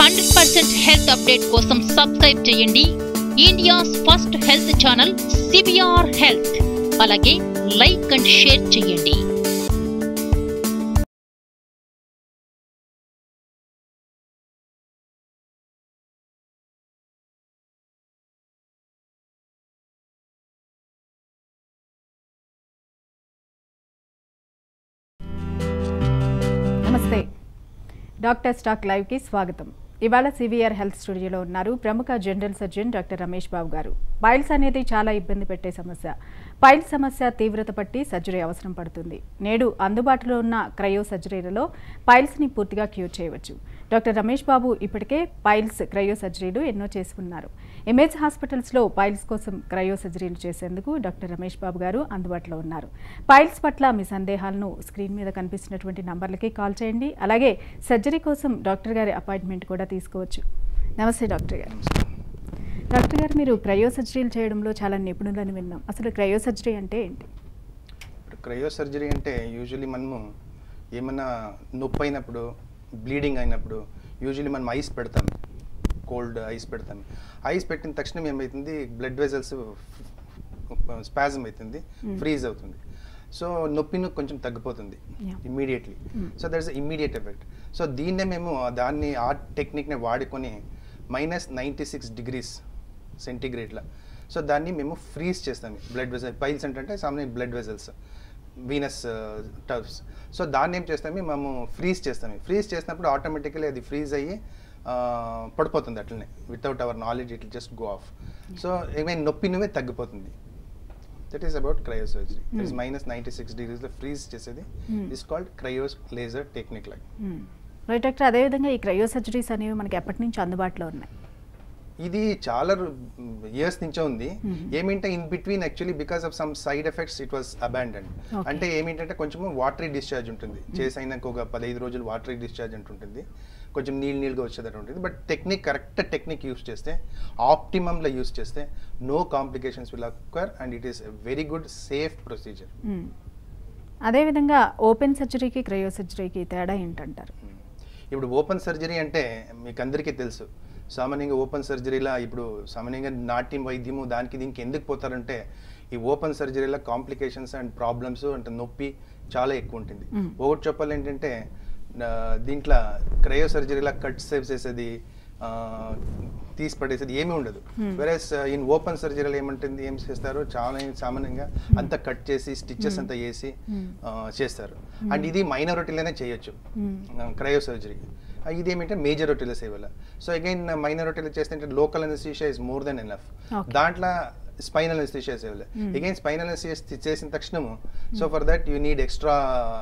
100% health update కోసం subscribe చేయండి India's first health channel CVR health. అలాగే లైక్ అండ్ షేర్ చేయండి. నమస్తే, డాక్టర్ స్టాక్ లైవ్కి స్వాగతం. ఇవాళ CVR హెల్త్ స్టూడియోలో ఉన్నారు ప్రముఖ general surgeon doctor Ramesh Babu గారు. పైల్స్ అనేది చాలా ఇబ్బంది పెట్టే సమస్య. పైల్స్ సమస్య తీవ్రత పట్టి సర్జరీ అవసరం పడుతుంది. నేడు అందుబాటులో ఉన్న క్రయో సర్జరీలలో పైల్స్ని పూర్తిగా క్యూర్ చేయవచ్చు. డాక్టర్ రమేష్ బాబు ఇప్పటికే పైల్స్ క్రయో సర్జరీలు ఎన్నో చేసుకున్నారు. ఇమేజ్ హాస్పిటల్స్లో పైల్స్ కోసం క్రయో సర్జరీలు చేసేందుకు డాక్టర్ రమేష్ బాబు గారు అందుబాటులో ఉన్నారు. పైల్స్ పట్ల మీ సందేహాలను స్క్రీన్ మీద కనిపిస్తున్నటువంటి నంబర్లకి కాల్ చేయండి. అలాగే సర్జరీ కోసం డాక్టర్ గారి అపాయింట్మెంట్ కూడా తీసుకోవచ్చు. నమస్తే డాక్టర్ గారు. డాక్టర్ గారు, మీరు క్రయో సర్జరీలు చేయడంలో చాలా నిపుణులని విన్నాం. అసలు క్రయో సర్జరీ అంటే ఏంటి? క్రయో సర్జరీ అంటే యూజువలీ మనము ఏమన్నా నొప్పి అయినప్పుడు, బ్లీడింగ్ అయినప్పుడు యూజువలీ మనం ఐస్ పెడతాం, కోల్డ్ ఐస్ పెడతాం. ఐస్ పెట్టిన తక్షణం ఏమవుతుంది, బ్లడ్ వెజల్స్ స్పాజం అవుతుంది, ఫ్రీజ్ అవుతుంది. సో నొప్పిని కొంచెం తగ్గిపోతుంది immediately. So that is immediate effect. So దీన్నే మేము ఆ టెక్నిక్ని వాడుకొని -96 degrees సెంటీగ్రేడ్లో సో దాన్ని మేము ఫ్రీజ్ చేస్తాము. బ్లడ్ వెజల్ పైల్స్ అంటే సామాన్య బ్లడ్ వెజల్స్, వీనస్ టర్వ్స్. సో దాన్ని ఏం చేస్తాము, మేము ఫ్రీజ్ చేస్తాము. ఫ్రీజ్ చేసినప్పుడు ఆటోమేటికలీ అది ఫ్రీజ్ అయ్యి పడిపోతుంది అట్లనే. Without our knowledge it just go off. So ఏమైనా నొప్పి నువ్వే తగ్గిపోతుంది. That is about cryo surgery. It is -96 degrees freeze చేసేది is called cryo laser technique. Like right doctor, అదేవిధంగా ఈ క్రయో సర్జరీస్ అనేవి మనకి ఎప్పటి నుంచి అందుబాటులో ఉన్నాయి? ఇది చాలా ఇయర్స్ నుంచే ఉంది. ఏమిటంటే in between actually because of some side effects it was abandon. అంటే ఏమిటంటే కొంచెం వాటరీ డిశ్చార్జ్ ఉంటుంది, చేసైనాక ఒక 15 రోజులు వాటరీ డిశ్చార్జ్ అంటుంటుంది, కొంచెం నీళ్ళుగా వచ్చేటట్టు ఉంటుంది. But technique correct technique use చేస్తే, ఆప్టిమంలో యూస్ చేస్తే no complications will occur and it is a very good safe procedure. అదేవిధంగా ఓపెన్ సర్జరీకి క్రయో సర్జరీకి తేడా ఏంటంటారు? ఇప్పుడు ఓపెన్ సర్జరీ అంటే మీకు అందరికీ తెలుసు. సామాన్యంగా ఓపెన్ సర్జరీలా ఇప్పుడు సామాన్యంగా నాట్యం వైద్యము దానికి దీనికి ఎందుకు పోతారంటే, ఈ ఓపెన్ సర్జరీలో కాంప్లికేషన్స్ అండ్ ప్రాబ్లమ్స్ అంటే నొప్పి చాలా ఎక్కువ ఉంటుంది. ఒకటి చెప్పాలి ఏంటంటే, దీంట్లో క్రయో సర్జరీలా కట్ సేవ్ చేసేది, తీసి పడేసేది ఏమీ ఉండదు. వెరస్ ఇన్ ఓపెన్ సర్జరీలో ఏమంటుంది, ఏం చేస్తారు, చాలా సామాన్యంగా అంతా కట్ చేసి స్టిచెస్ అంతా వేసి చేస్తారు. అండ్ ఇది మైనారిటీలోనే చేయొచ్చు క్రయో సర్జరీ. ఇది ఏమంటే మేజారిటీలో సేవల. సో అగైన్ మైనారిటీలో చేస్తే local anaesthesia is more than enough. దాంట్లో స్పైనల్ అనెస్థీషియా సేవలే. అగైన్ స్పైనల్ అనెస్థీషియా చేసిన తక్షణము so for that you need extra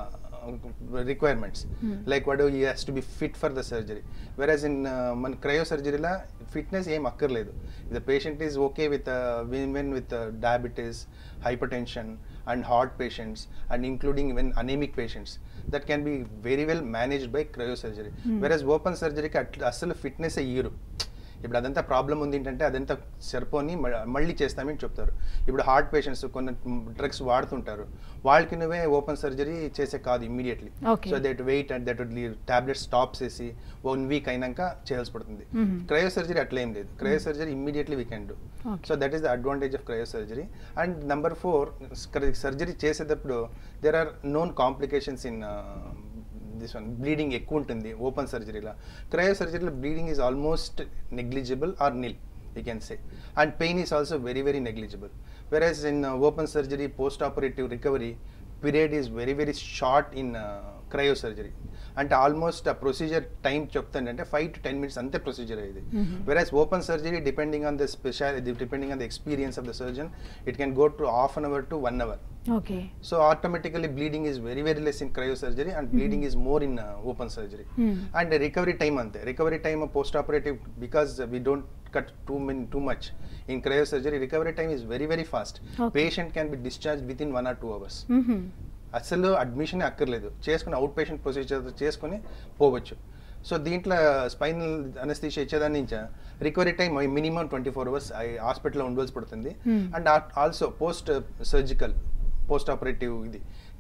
requirements like what he has to be fit for the surgery, whereas in man cryo surgery la fitness em akkarledu. If the patient is okay with women with diabetes, hypertension and heart patients and including even anemic patients, that can be very well managed by cryo surgery. Whereas open surgery ki asalu fitness e iru. ఇప్పుడు అదంతా problem ఉంది ఏంటంటే అదంతా సరిపోని మళ్ళీ చేస్తామని చెప్తారు. ఇప్పుడు హార్ట్ పేషెంట్స్ కొన్ని డ్రగ్స్ వాడుతుంటారు, వాళ్ళకి నువ్వే ఓపెన్ సర్జరీ చేసే కాదు immediately. So that wait and that tablet stop చేసి 1 week అయినాక చేయాల్సి పడుతుంది. క్రయో సర్జరీ అట్లా ఏం లేదు. Cryo surgery immediately we can do. So that is the advantage of cryo surgery. And number 4, surgery చేసేటప్పుడు there are known complications in this one. Bleeding ఎక్కువ ఉంటుంది ఓపెన్ సర్జరీలో. క్రయో సర్జరీలో bleeding is almost negligible or nil you can say, and pain is also very very negligible. Versus in open surgery post operative recovery period is very very short in cryo surgery. అంటే almost ఆ procedure time చెప్తానంటే 5 to 10 minutes అంతే procedure అయ్యేది. Versus open surgery depending on the depending on the experience of the surgeon it can go to ½ an hour to 1 hour. Okay. So automatically bleeding is very very less in cryosurgery and bleeding is more in open surgery. And the recovery time ante, recovery time of post operative, because we don't cut too much in cryosurgery, recovery time is very very fast. Patient can be discharged within 1 or 2 hours. అసలు admission అక్కర్లేదు, చేసుకుని out patient procedure చేసుకుని పోవచ్చు. So దీంట్లో spinal anaesthesia ఇచ్చేదాని నుంచి recovery time minimum 24 hours హాస్పిటల్లో ఉండవలసి పడుతుంది. And also post surgical post operative ఇది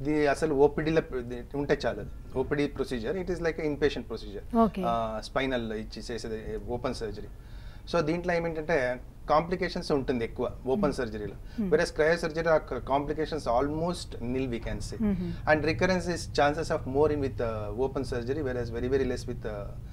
అసలు ఓపీడీలో ఉంటే చాలు. OPD procedure it is like in patient procedure, spinal ఇచ్చి చేసేది ఓపెన్ సర్జరీ. సో దీంట్లో ఏమిటంటే కాంప్లికేషన్స్ ఉంటుంది ఎక్కువ ఓపెన్ సర్జరీలో. వెరస్ క్రయో సర్జరీ ఆ complications almost nil we can say, and recurrence is chances of more in with open surgery, versus very very less with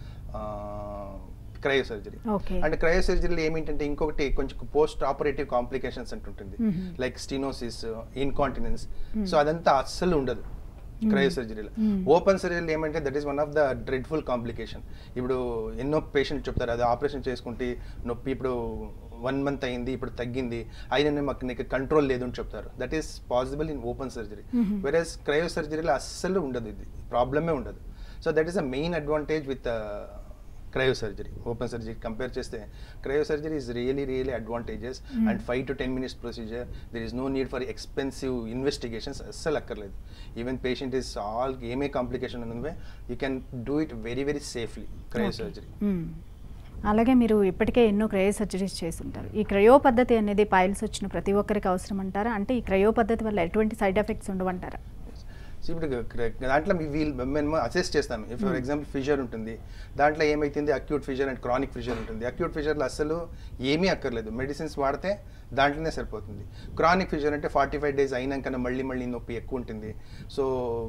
cryo surgery. And cryo సర్జరీలో ఏమిటంటే ఇంకొకటి కొంచెం పోస్ట్ ఆపరేటివ్ కాంప్లికేషన్స్ అంటుంటుంది, like stenosis, incontinence. So అదంతా అస్సలు ఉండదు cryo సర్జరీలో. Open సర్జరీలో ఏమంటే that is one of the dreadful complication. ఇప్పుడు ఎన్నో పేషెంట్ చెప్తారు అది ఆపరేషన్ చేసుకుంటే నొప్పి ఇప్పుడు 1 month అయింది, ఇప్పుడు తగ్గింది, అయినా మాకు నీకు కంట్రోల్ లేదు అని చెప్తారు. That is possible in open surgery. Versus cryo సర్జరీలో అస్సలు ఉండదు, ఇది ప్రాబ్లమే ఉండదు. So that is a main advantage with cryo surgery. Open surgery compare చేస్తే cryo surgery is really advantages, and 5 to 10 minutes ప్రొసీజర్. There is no need for expensive investigations, అస్సలు అక్కర్లేదు. ఈవెన్ పేషెంట్ ఈస్ ఆల్ ఏమే complication ఉన్నవే you can do it very very safely cryo surgery. అలాగే మీరు ఇప్పటికే ఎన్నో క్రయో సర్జరీస్ చేస్తుంటారు. ఈ క్రయో పద్ధతి అనేది పైల్స్ వచ్చిన ప్రతి ఒక్కరికి అవసరం అంటారా? అంటే ఈ క్రయో పద్ధతి వల్ల ఎటువంటి సైడ్ ఎఫెక్ట్స్ ఉండవంటారా? ఇప్పుడు దాంట్లో మేము అసెస్ చేస్తాం. ఇఫ్ ఫర్ ఎగ్జాంపుల్ ఫిషర్ ఉంటుంది, దాంట్లో ఏమైతుంది acute fissure and chronic fissure ఉంటుంది. అక్యూట్ ఫిషర్లో అస్సలు ఏమీ అక్కర్లేదు, మెడిసిన్స్ వాడితే దాంట్లోనే సరిపోతుంది. క్రానిక్ ఫిషర్ అంటే 45 days అయినాక మళ్ళీ నొప్పి ఎక్కువ ఉంటుంది, సో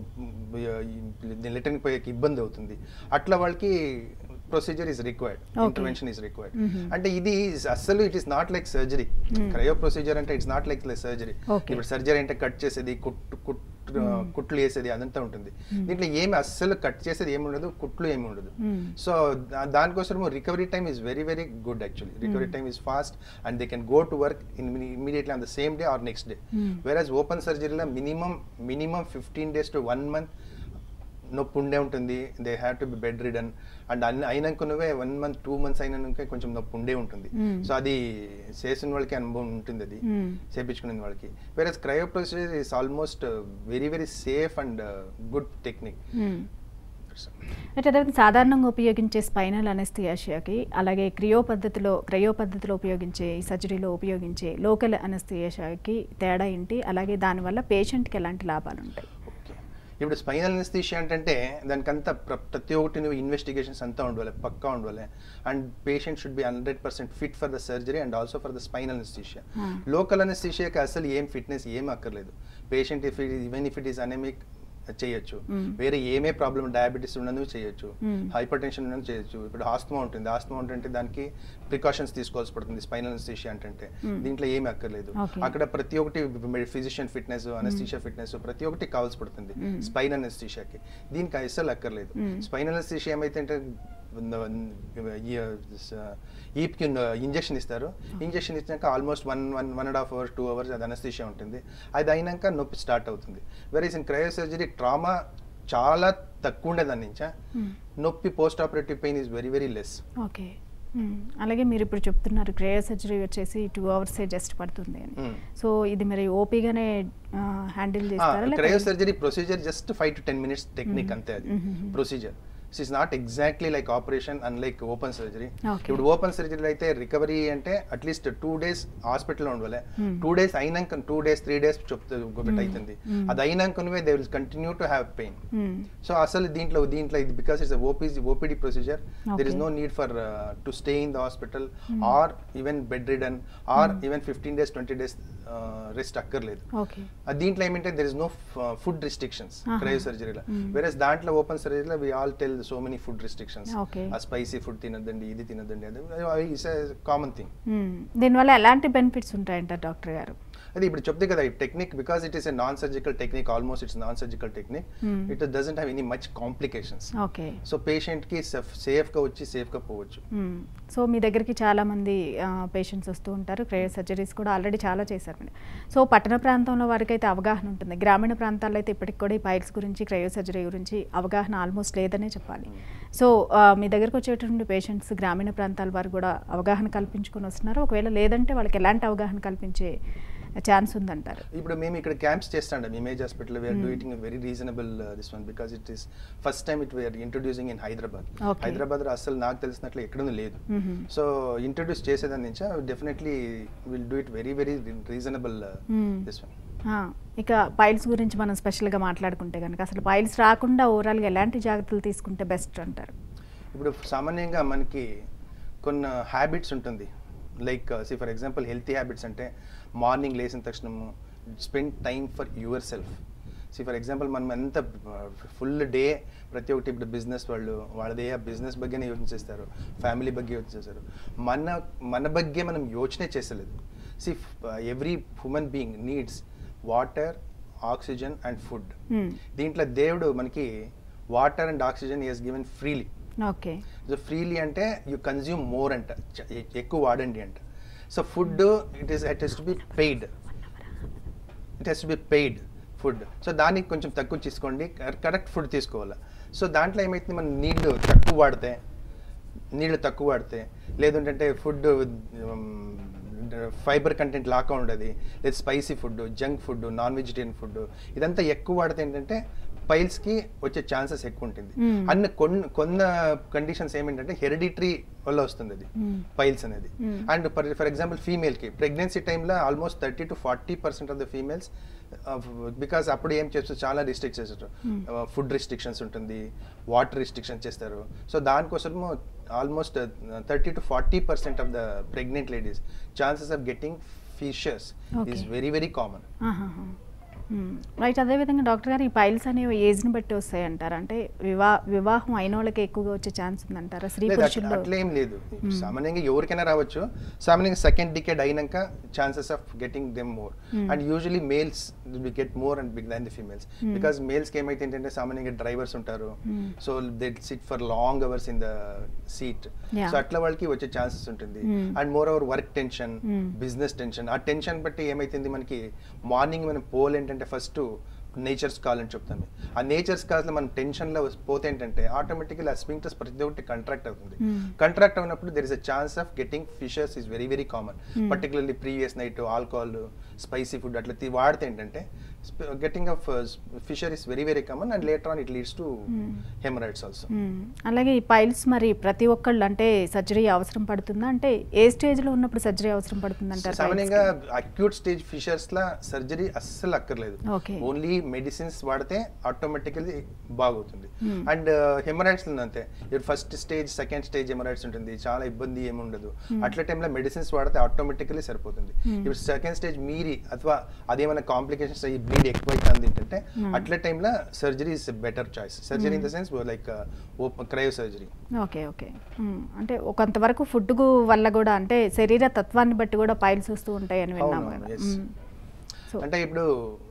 రిటర్న్ పోయేకి ఇబ్బంది అవుతుంది. అట్లా వాళ్ళకి procedure is required, intervention is required. అంటే ఇది అస్సలు it is not like surgery. Cryo procedure అంటే ఇట్స్ నాట్ లైక్ సర్జరీ. ఇప్పుడు సర్జరీ అంటే కట్ చేసేది, కుట్లు వేసేది అదంతా ఉంటుంది. దీంట్లో ఏమి అస్సలు కట్ చేసేది ఏమి ఉండదు, కుట్లు ఏమి ఉండదు. సో దానికోసం recovery time is very very good. Actually recovery time is fast, and they can go to work immediately on the same day or next day. Versus open సర్జరీలో మినిమం 15 days to 1 month నొప్పి ఉండే ఉంటుంది. They have to be bed ridden, and అయినాకనువే 1 month 2 months అయినాక కొంచెం నొప్పి ఉండే ఉంటుంది. సో అది చేసిన వాళ్ళకి అనుభవం ఉంటుంది, అది చేపించుకునే వాళ్ళకి. వేరే cryo procedure is almost very very safe and good technique. అంటే సాధారణంగా ఉపయోగించే స్పైనల్ అనెస్థియాషియాకి అలాగే క్రయో పద్ధతిలో ఉపయోగించే ఈ సర్జరీలో ఉపయోగించే లోకల్ అనెస్థియాషియాకి తేడా ఏంటి? అలాగే దానివల్ల పేషెంట్కి ఎలాంటి లాభాలు ఉంటాయి? ఇప్పుడు స్పైనల్ అనెస్థీషియా అంటే దానికంతా ప్రతి ఒక్కటి నువ్వు ఇన్వెస్టిగేషన్స్ అంతా ఉండాలి, పక్కా ఉండాలి, and patient should be 100% fit for the surgery and also for the spinal anaesthesia. Local అనెస్థీషియాకి అసలు ఏం ఫిట్నెస్ ఏం అక్కర్లేదు. Patient even if it is anaemic చేయొచ్చు, వేరే ఏమే ప్రాబ్లమ్ డయాబెటీస్ ఉన్నది చేయొచ్చు, హైపర్ టెన్షన్ ఉన్నది చేయొచ్చు. ఇప్పుడు ఆస్తమా ఉంటుంది, ఆస్తమా ఉంటుంటే దానికి ప్రికాషన్స్ తీసుకోవాల్సి పడుతుంది స్పైనల్ అనెస్థీషియా అంటే. దీంట్లో ఏమి అక్కర్లేదు. అక్కడ ప్రతి ఒక్కటి ఫిజిషియన్ ఫిట్నెస్, అనెస్థీషియా ఫిట్నెస్ ప్రతి ఒక్కటి కావాల్సి పడుతుంది స్పైనల్ అనెస్థీషియాకి. దీనికి అసలు అక్కర్లేదు. స్పైనల్ అనెస్థీషియా ఏమైతే ఈప్కి ఇంజెక్షన్ ఇస్తారు. ఇంజెక్షన్ ఇచ్చినాక ఆల్మోస్ట్ 1.5 hours 2 hours అది అనెస్థీషియా ఉంటుంది. అది అయినాక నొప్పి స్టార్ట్ అవుతుంది. Varies in cryo surgery trauma చాలా తక్కువ ఉండే దాని నుంచి నొప్పి, post operative pain is very very less. Okay. అలాగే మీరు ఇప్పుడు చెప్తున్నారు క్రయో సర్జరీ వచ్చేసి 2 hours జస్ట్ పడుతుంది అని. సో ఇది మరి ఓపీగానే హ్యాండిల్ చేస్తారా? Cryo surgery procedure just 5 to 10 minutes technique అంతే. అది procedure is not exactly like operation unlike open surgery. ఇప్పుడు ఓపెన్ సర్జరీలో అయితే రికవరీ అంటే అట్లీస్ట్ 2 days హాస్పిటల్లో ఉండాలి. 2 days అయినాక 2 days 3 days చెప్తే ఒకటి అవుతుంది. అది అయినాకనే they will continue to have pain. So అసలు దీంట్లో ఇది because it's OPD procedure, there is no need for to stay in the hospital or even bed ridden or even 15 days 20 days rest అక్కర్లేదు. దీంట్లో ఏమంటే there is no food restrictions cryo సర్జరీలో. వేరే దాంట్లో open సర్జరీలో we all tell so many food restrictions. ఆ spicy food తినద్దండి, ఇది తినద్దండి, అది ఇట్స్ కామన్ థింగ్. దీనివల్ల ఎలాంటి బెనిఫిట్స్ ఉంటాయంటారు డాక్టర్ గారు? అది ఇప్పుడు చెప్తే కదా ఈ technique because it is a non surgical technique, almost it's non surgical technique, it doesn't have any much complications. So patient కి సేఫ్ గా వచ్చి సేఫ్ గా పోవచ్చు. సో మీ దగ్గరికి చాలా మంది పేషెంట్స్ వస్తూ ఉంటారు, క్రయో సర్జరీస్ కూడా ఆల్రెడీ చాలా చేశారు. సో పట్టణ ప్రాంతంలో వారికి అయితే అవగాహన ఉంటుంది, గ్రామీణ ప్రాంతాల్లో అయితే ఇప్పటికి కూడా ఈ పైల్స్ గురించి క్రయో సర్జరీ గురించి అవగాహన ఆల్మోస్ట్ లేదనే చెప్పాలి. సో మీ దగ్గరకు వచ్చేటువంటి పేషెంట్స్ గ్రామీణ ప్రాంతాల వారు కూడా అవగాహన కల్పించుకొని వస్తున్నారు. ఒకవేళ లేదంటే వాళ్ళకి ఎలాంటి అవగాహన కల్పించే ఛాన్స్ ఉందంటారు? ఇప్పుడు మేము ఇక్కడ క్యాంప్స్ చేస్తాం Image Hospital. We're doing very reasonable this one because it is first time it we're introducing in Hyderabad అసలు నాకు తెలిసినట్లు ఎక్కడూ లేదు. సో ఇంట్రొడ్యూస్ చేసేదాని నుంచి definitely will do it very very reasonable this one. ఇక పైల్స్ గురించి మనం స్పెషల్గా మాట్లాడుకుంటే కనుక అసలు పైల్స్ రాకుండా ఓవరాల్గా ఎలాంటి జాగ్రత్తలు తీసుకుంటే బెస్ట్ అంటారు? ఇప్పుడు సామాన్యంగా మనకి కొన్ని హ్యాబిట్స్ ఉంటుంది, like for example healthy habits అంటే మార్నింగ్ లేచిన తక్షణము spend time for yourself. For example మనం ఎంత ఫుల్ డే ప్రతి ఒక్కటి ఇప్పుడు బిజినెస్ వాళ్ళదే ఆ బిజినెస్ బగ్గేనే యోచించేస్తారు, ఫ్యామిలీ ಬಗ್ಗೆ యోచించేస్తారు, మన ಬಗ್ಗೆ మనం యోచనే చేసలేదు. Every human being needs water, oxygen and food. దీంట్లో దేవుడు మనకి water and oxygen is given freely. Okay, so freely అంటే యూ కన్జ్యూమ్ మోర్ అంట, ఎక్కువ వాడండి అంట. So food it has to be paid, food. So దానికి కొంచెం తక్కువ తీసుకోండి, కరెక్ట్ ఫుడ్ తీసుకోవాలి. సో దాంట్లో ఏమైతుంది, మనం నీళ్ళు తక్కువ వాడితే లేదంటే ఫుడ్ ఫైబర్ కంటెంట్ లాగా ఉండదు, లేదా spicy food, junk food, non vegetarian food ఇదంతా ఎక్కువ వాడితే ఏంటంటే పైల్స్కి వచ్చే ఛాన్సెస్ ఎక్కువ ఉంటుంది. అన్ని కొన్ని కండిషన్స్ ఏమిటంటే హెరిడిటరీ వల్ల వస్తుంది అది పైల్స్ అనేది. అండ్ ఫర్ ఎగ్జాంపుల్ ఫీమేల్కి ప్రెగ్నెన్సీ టైంలో almost 30 to 40% of the females, because అప్పుడు ఏం చేస్తారు, చాలా రిస్ట్రిక్ట్ చేస్తారు, ఫుడ్ రిస్ట్రిక్షన్స్ ఉంటుంది, వాటర్ రిస్ట్రిక్షన్స్ చేస్తారు. సో దానికోసము almost 30 to 40% of the pregnant ladies chances of getting fissures is very very common. Right. అదేవిధంగా డాక్టర్ గారు ఈ పైల్స్ అనేవి ఏజ్ని బట్టి వస్తాయి అంటారు, అంటే వివాహం అయిన వాళ్ళకి ఎక్కువగా వచ్చే ఛాన్స్ ఉందంటారా? స్త్రీ పురుషుల్లో అట్లా ఏం లేదు, సామాన్యంగా ఎవరికైనా రావచ్చు. సామాన్యంగా సెకండ్ డికేడ్ అయినాక chances of getting them more. And usually males will get more and big than the females, because మేల్స్కి ఏమైతే ఏంటంటే సామాన్యంగా డ్రైవర్స్ ఉంటారు, so they sit for long hours in the seat, so అట్లా వాళ్ళకి వచ్చే ఛాన్సెస్ ఉంటుంది. And moreover work tension, business tension, ఆ టెన్షన్ బట్టి ఏమైతుంది మనకి మార్నింగ్ మనం ఏంటంటే ఫస్ట్ నేచర్స్ కాల్ అని చెప్తాము. ఆ నేచర్స్ కాల్స్లో మనం టెన్షన్లో పోతే ఏంటంటే ఆటోమేటిక్గా ఆ స్పింక్టర్స్ ప్రతి ఒక్కటి కంట్రాక్ట్ అవుతుంది. కంట్రాక్ట్ అయినప్పుడు there is a chance of getting fissures is very very common. Particularly previous night alcohol, spicy food అట్లా వాడితే ఏంటంటే getting of fissure is very very common and later on it leads to haemorrhoids also. అలాగే ఈ piles మరి ప్రతి ఒక్కళ్ళు అంటే surgery అవసరం పడుతుందా, అంటే ఏ స్టేజ్లో ఉన్నప్పుడు సర్జరీ అవసరం పడుతుంది అంటారు? సామాన్యంగా అక్యూట్ స్టేజ్ ఫిషర్స్లో సర్జరీ అస్సలు అక్కర్లేదు, ఓన్లీ మెడిసిన్స్ వాడితే ఆటోమేటికలీ బాగుతుంది. అండ్ హెమరాయిడ్స్ అంతే, first stage second stage haemorrhoids ఉంటుంది, చాలా ఇబ్బంది ఏమి ఉండదు. అట్లా టైంలో మెడిసిన్స్ వాడితే ఆటోమేటికలీ సరిపోతుంది. ఇప్పుడు సెకండ్ స్టేజ్ మీరి అథవా అదేమైనా కాంప్లికేషన్స్ అయ్యి బ్లీడ్ ఎక్కువ అవుతుంది ఏంటంటే అట్లా టైంలో surgery is better choice. Surgery in the sense like cryosurgery. Okay okay, అంటే కొంతవరకు ఫుడ్ వల్ల కూడా అంటే శరీర తత్వాన్ని బట్టి కూడా పైల్స్ వస్తూ ఉంటాయి అని విన్నాము కదా. అంటే ఇప్పుడు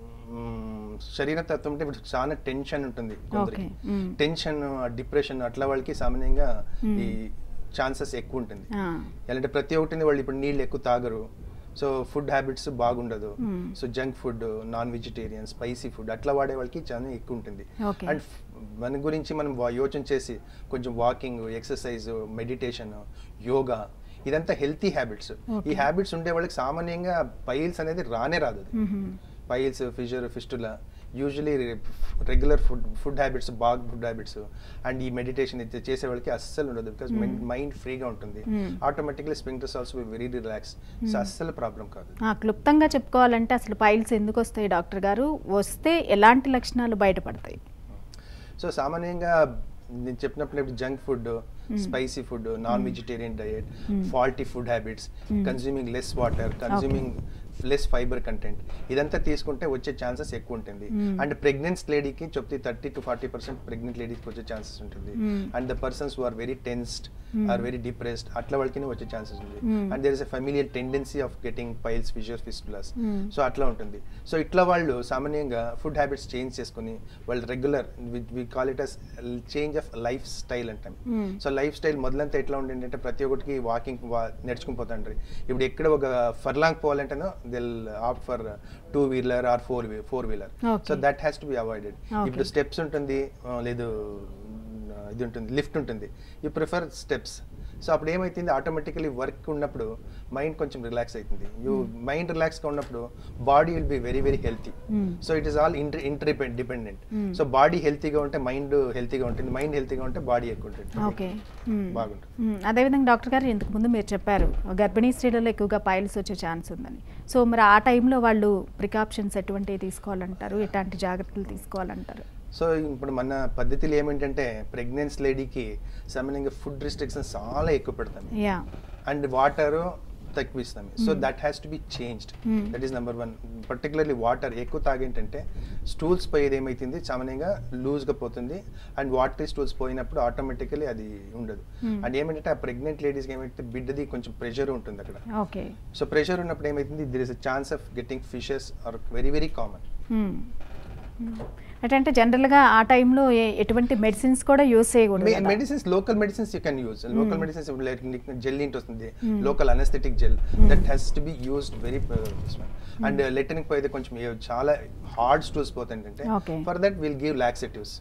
శరీర తత్వం అంటే ఇప్పుడు చాలా టెన్షన్ ఉంటుంది కొందరికి, టెన్షన్, డిప్రెషన్ అట్లా వాళ్ళకి సామాన్యంగా ఈ ఛాన్సెస్ ఎక్కువ ఉంటుంది. ఎలాంటి ప్రతి ఒక్కటి వాళ్ళు ఇప్పుడు నీళ్ళు ఎక్కువ తాగరు, సో ఫుడ్ హ్యాబిట్స్ బాగుండదు, so junk food, non vegetarian, spicy food అట్లా వాడే వాళ్ళకి చాలా ఎక్కువ ఉంటుంది. అండ్ మన గురించి మనం యోచన చేసి కొంచెం వాకింగ్, ఎక్సర్సైజ్, మెడిటేషన్, యోగా ఇదంతా హెల్తీ హ్యాబిట్స్. ఈ హ్యాబిట్స్ ఉండే వాళ్ళకి సామాన్యంగా పైల్స్ అనేది రాదు. Piles, fistula usually regular food habits, food habits and ఈ మెడిటేషన్ చేసే వాళ్ళకి అస్సలు ఉండదు, బికాస్ మైండ్ ఫ్రీగా ఉంటుంది. Automatically sphincters also very relax, so అస్సలు ప్రాబ్లం కాదు. క్లుప్తంగా చెప్పుకోవాలంటే అసలు పైల్స్ ఎందుకు వస్తాయి డాక్టర్ గారు, వస్తే ఎలాంటి లక్షణాలు బయటపడతాయి? సో సామాన్యంగా నేను చెప్పినప్పుడు ఇప్పుడు junk food, spicy food, non vegetarian diet, faulty food habits, consuming less water, consuming less fibre content ఇదంతా తీసుకుంటే వచ్చే ఛాన్సెస్ ఎక్కువ ఉంటుంది. అండ్ ప్రెగ్నెంట్ లేడీకి చెప్తే 30 to 40% ప్రెగ్నెంట్ లేడీకి వచ్చే ఛాన్సెస్ ఉంటుంది. And the persons who are very tensed, are very depressed అట్లా వాళ్ళకి వచ్చే ఛాన్సెస్ ఉంది. And there is a familiar tendency of getting piles, fissures, fistulas, so అట్లా ఉంటుంది. సో ఇట్లా వాళ్ళు సామాన్యంగా ఫుడ్ హ్యాబిట్స్ చేంజ్ చేసుకుని వాళ్ళు regular we call it as change of lifestyle అంటాం. సో లైఫ్ స్టైల్ మొదలంతా ఎట్లా ఉండిందంటే ప్రతి ఒక్కటికి వాకింగ్ నడుచుకుని పోతాండ్రి. ఇప్పుడు ఎక్కడ ఒక ఫర్లాంగ్ పోవాలంటేనో they'll opt for 2-wheeler or 4-wheeler. So that has to be avoided. ఇప్పుడు స్టెప్స్ ఉంటుంది, లేదు ఇది ఉంటుంది, లిఫ్ట్ ఉంటుంది, యూ ప్రిఫర్ స్టెప్స్. సో అప్పుడు ఏమైతుంది, ఆటోమేటికలీ వర్క్ ఉన్నప్పుడు మైండ్ కొంచెం రిలాక్స్ అవుతుంది. మైండ్ రిలాక్స్గా ఉన్నప్పుడు body will be very very healthy. So it is all dependent. So body హెల్తీగా ఉంటే మైండ్ హెల్తీగా ఉంటుంది, మైండ్ హెల్తీగా ఉంటే బాడీ ఎక్కువ ఉంటుంది. ఓకే, బాగుంటుంది. అదేవిధంగా డాక్టర్ గారు ఇంతకు ముందు మీరు చెప్పారు గర్భిణీ స్త్రీలలో ఎక్కువగా పైల్స్ వచ్చే ఛాన్స్ ఉందని. సో మరి ఆ టైంలో వాళ్ళు ప్రికాషన్స్ ఎటువంటివి తీసుకోవాలంటారు, ఎట్లాంటి జాగ్రత్తలు తీసుకోవాలంటారు? సో ఇప్పుడు మన పద్ధతులు ఏమిటంటే ప్రెగ్నెన్సీ లేడీకి సామాన్యంగా ఫుడ్ రిస్ట్రిక్షన్స్ చాలా ఎక్కువ పెడతాం అండ్ వాటర్ తక్కువ ఇస్తాం. So that has to be changed. That is number 1. Particularly water ఎక్కువ తాగేంటంటే స్టూల్స్ పోయేది ఏమైతుంది, సామాన్యంగా లూజ్గా పోతుంది అండ్ వాటర్ స్టూల్స్ పోయినప్పుడు ఆటోమేటికలీ అది ఉండదు. అండ్ ఏమంటే ఆ ప్రెగ్నెంట్ లేడీస్కి ఏమైతే బిడ్డది కొంచెం ప్రెషర్ ఉంటుంది అక్కడ. సో ప్రెషర్ ఉన్నప్పుడు ఏమైతుంది, there is a chance of getting fissures are very very common. అంటే జనరల్గా ఆ టైంలో ఎటువంటి మెడిసిన్స్ కూడా యూజ్ చేయకూడదు. Medicines, local medicines you can use. Local medicines gel ఇంటి వస్తుంది, local anaesthetic gel, that has to be used very. And లెటర్నిక్ పోయితే కొంచెం చాలా హార్డ్ స్టూల్స్ పోతాయంటే for that will give laxatives.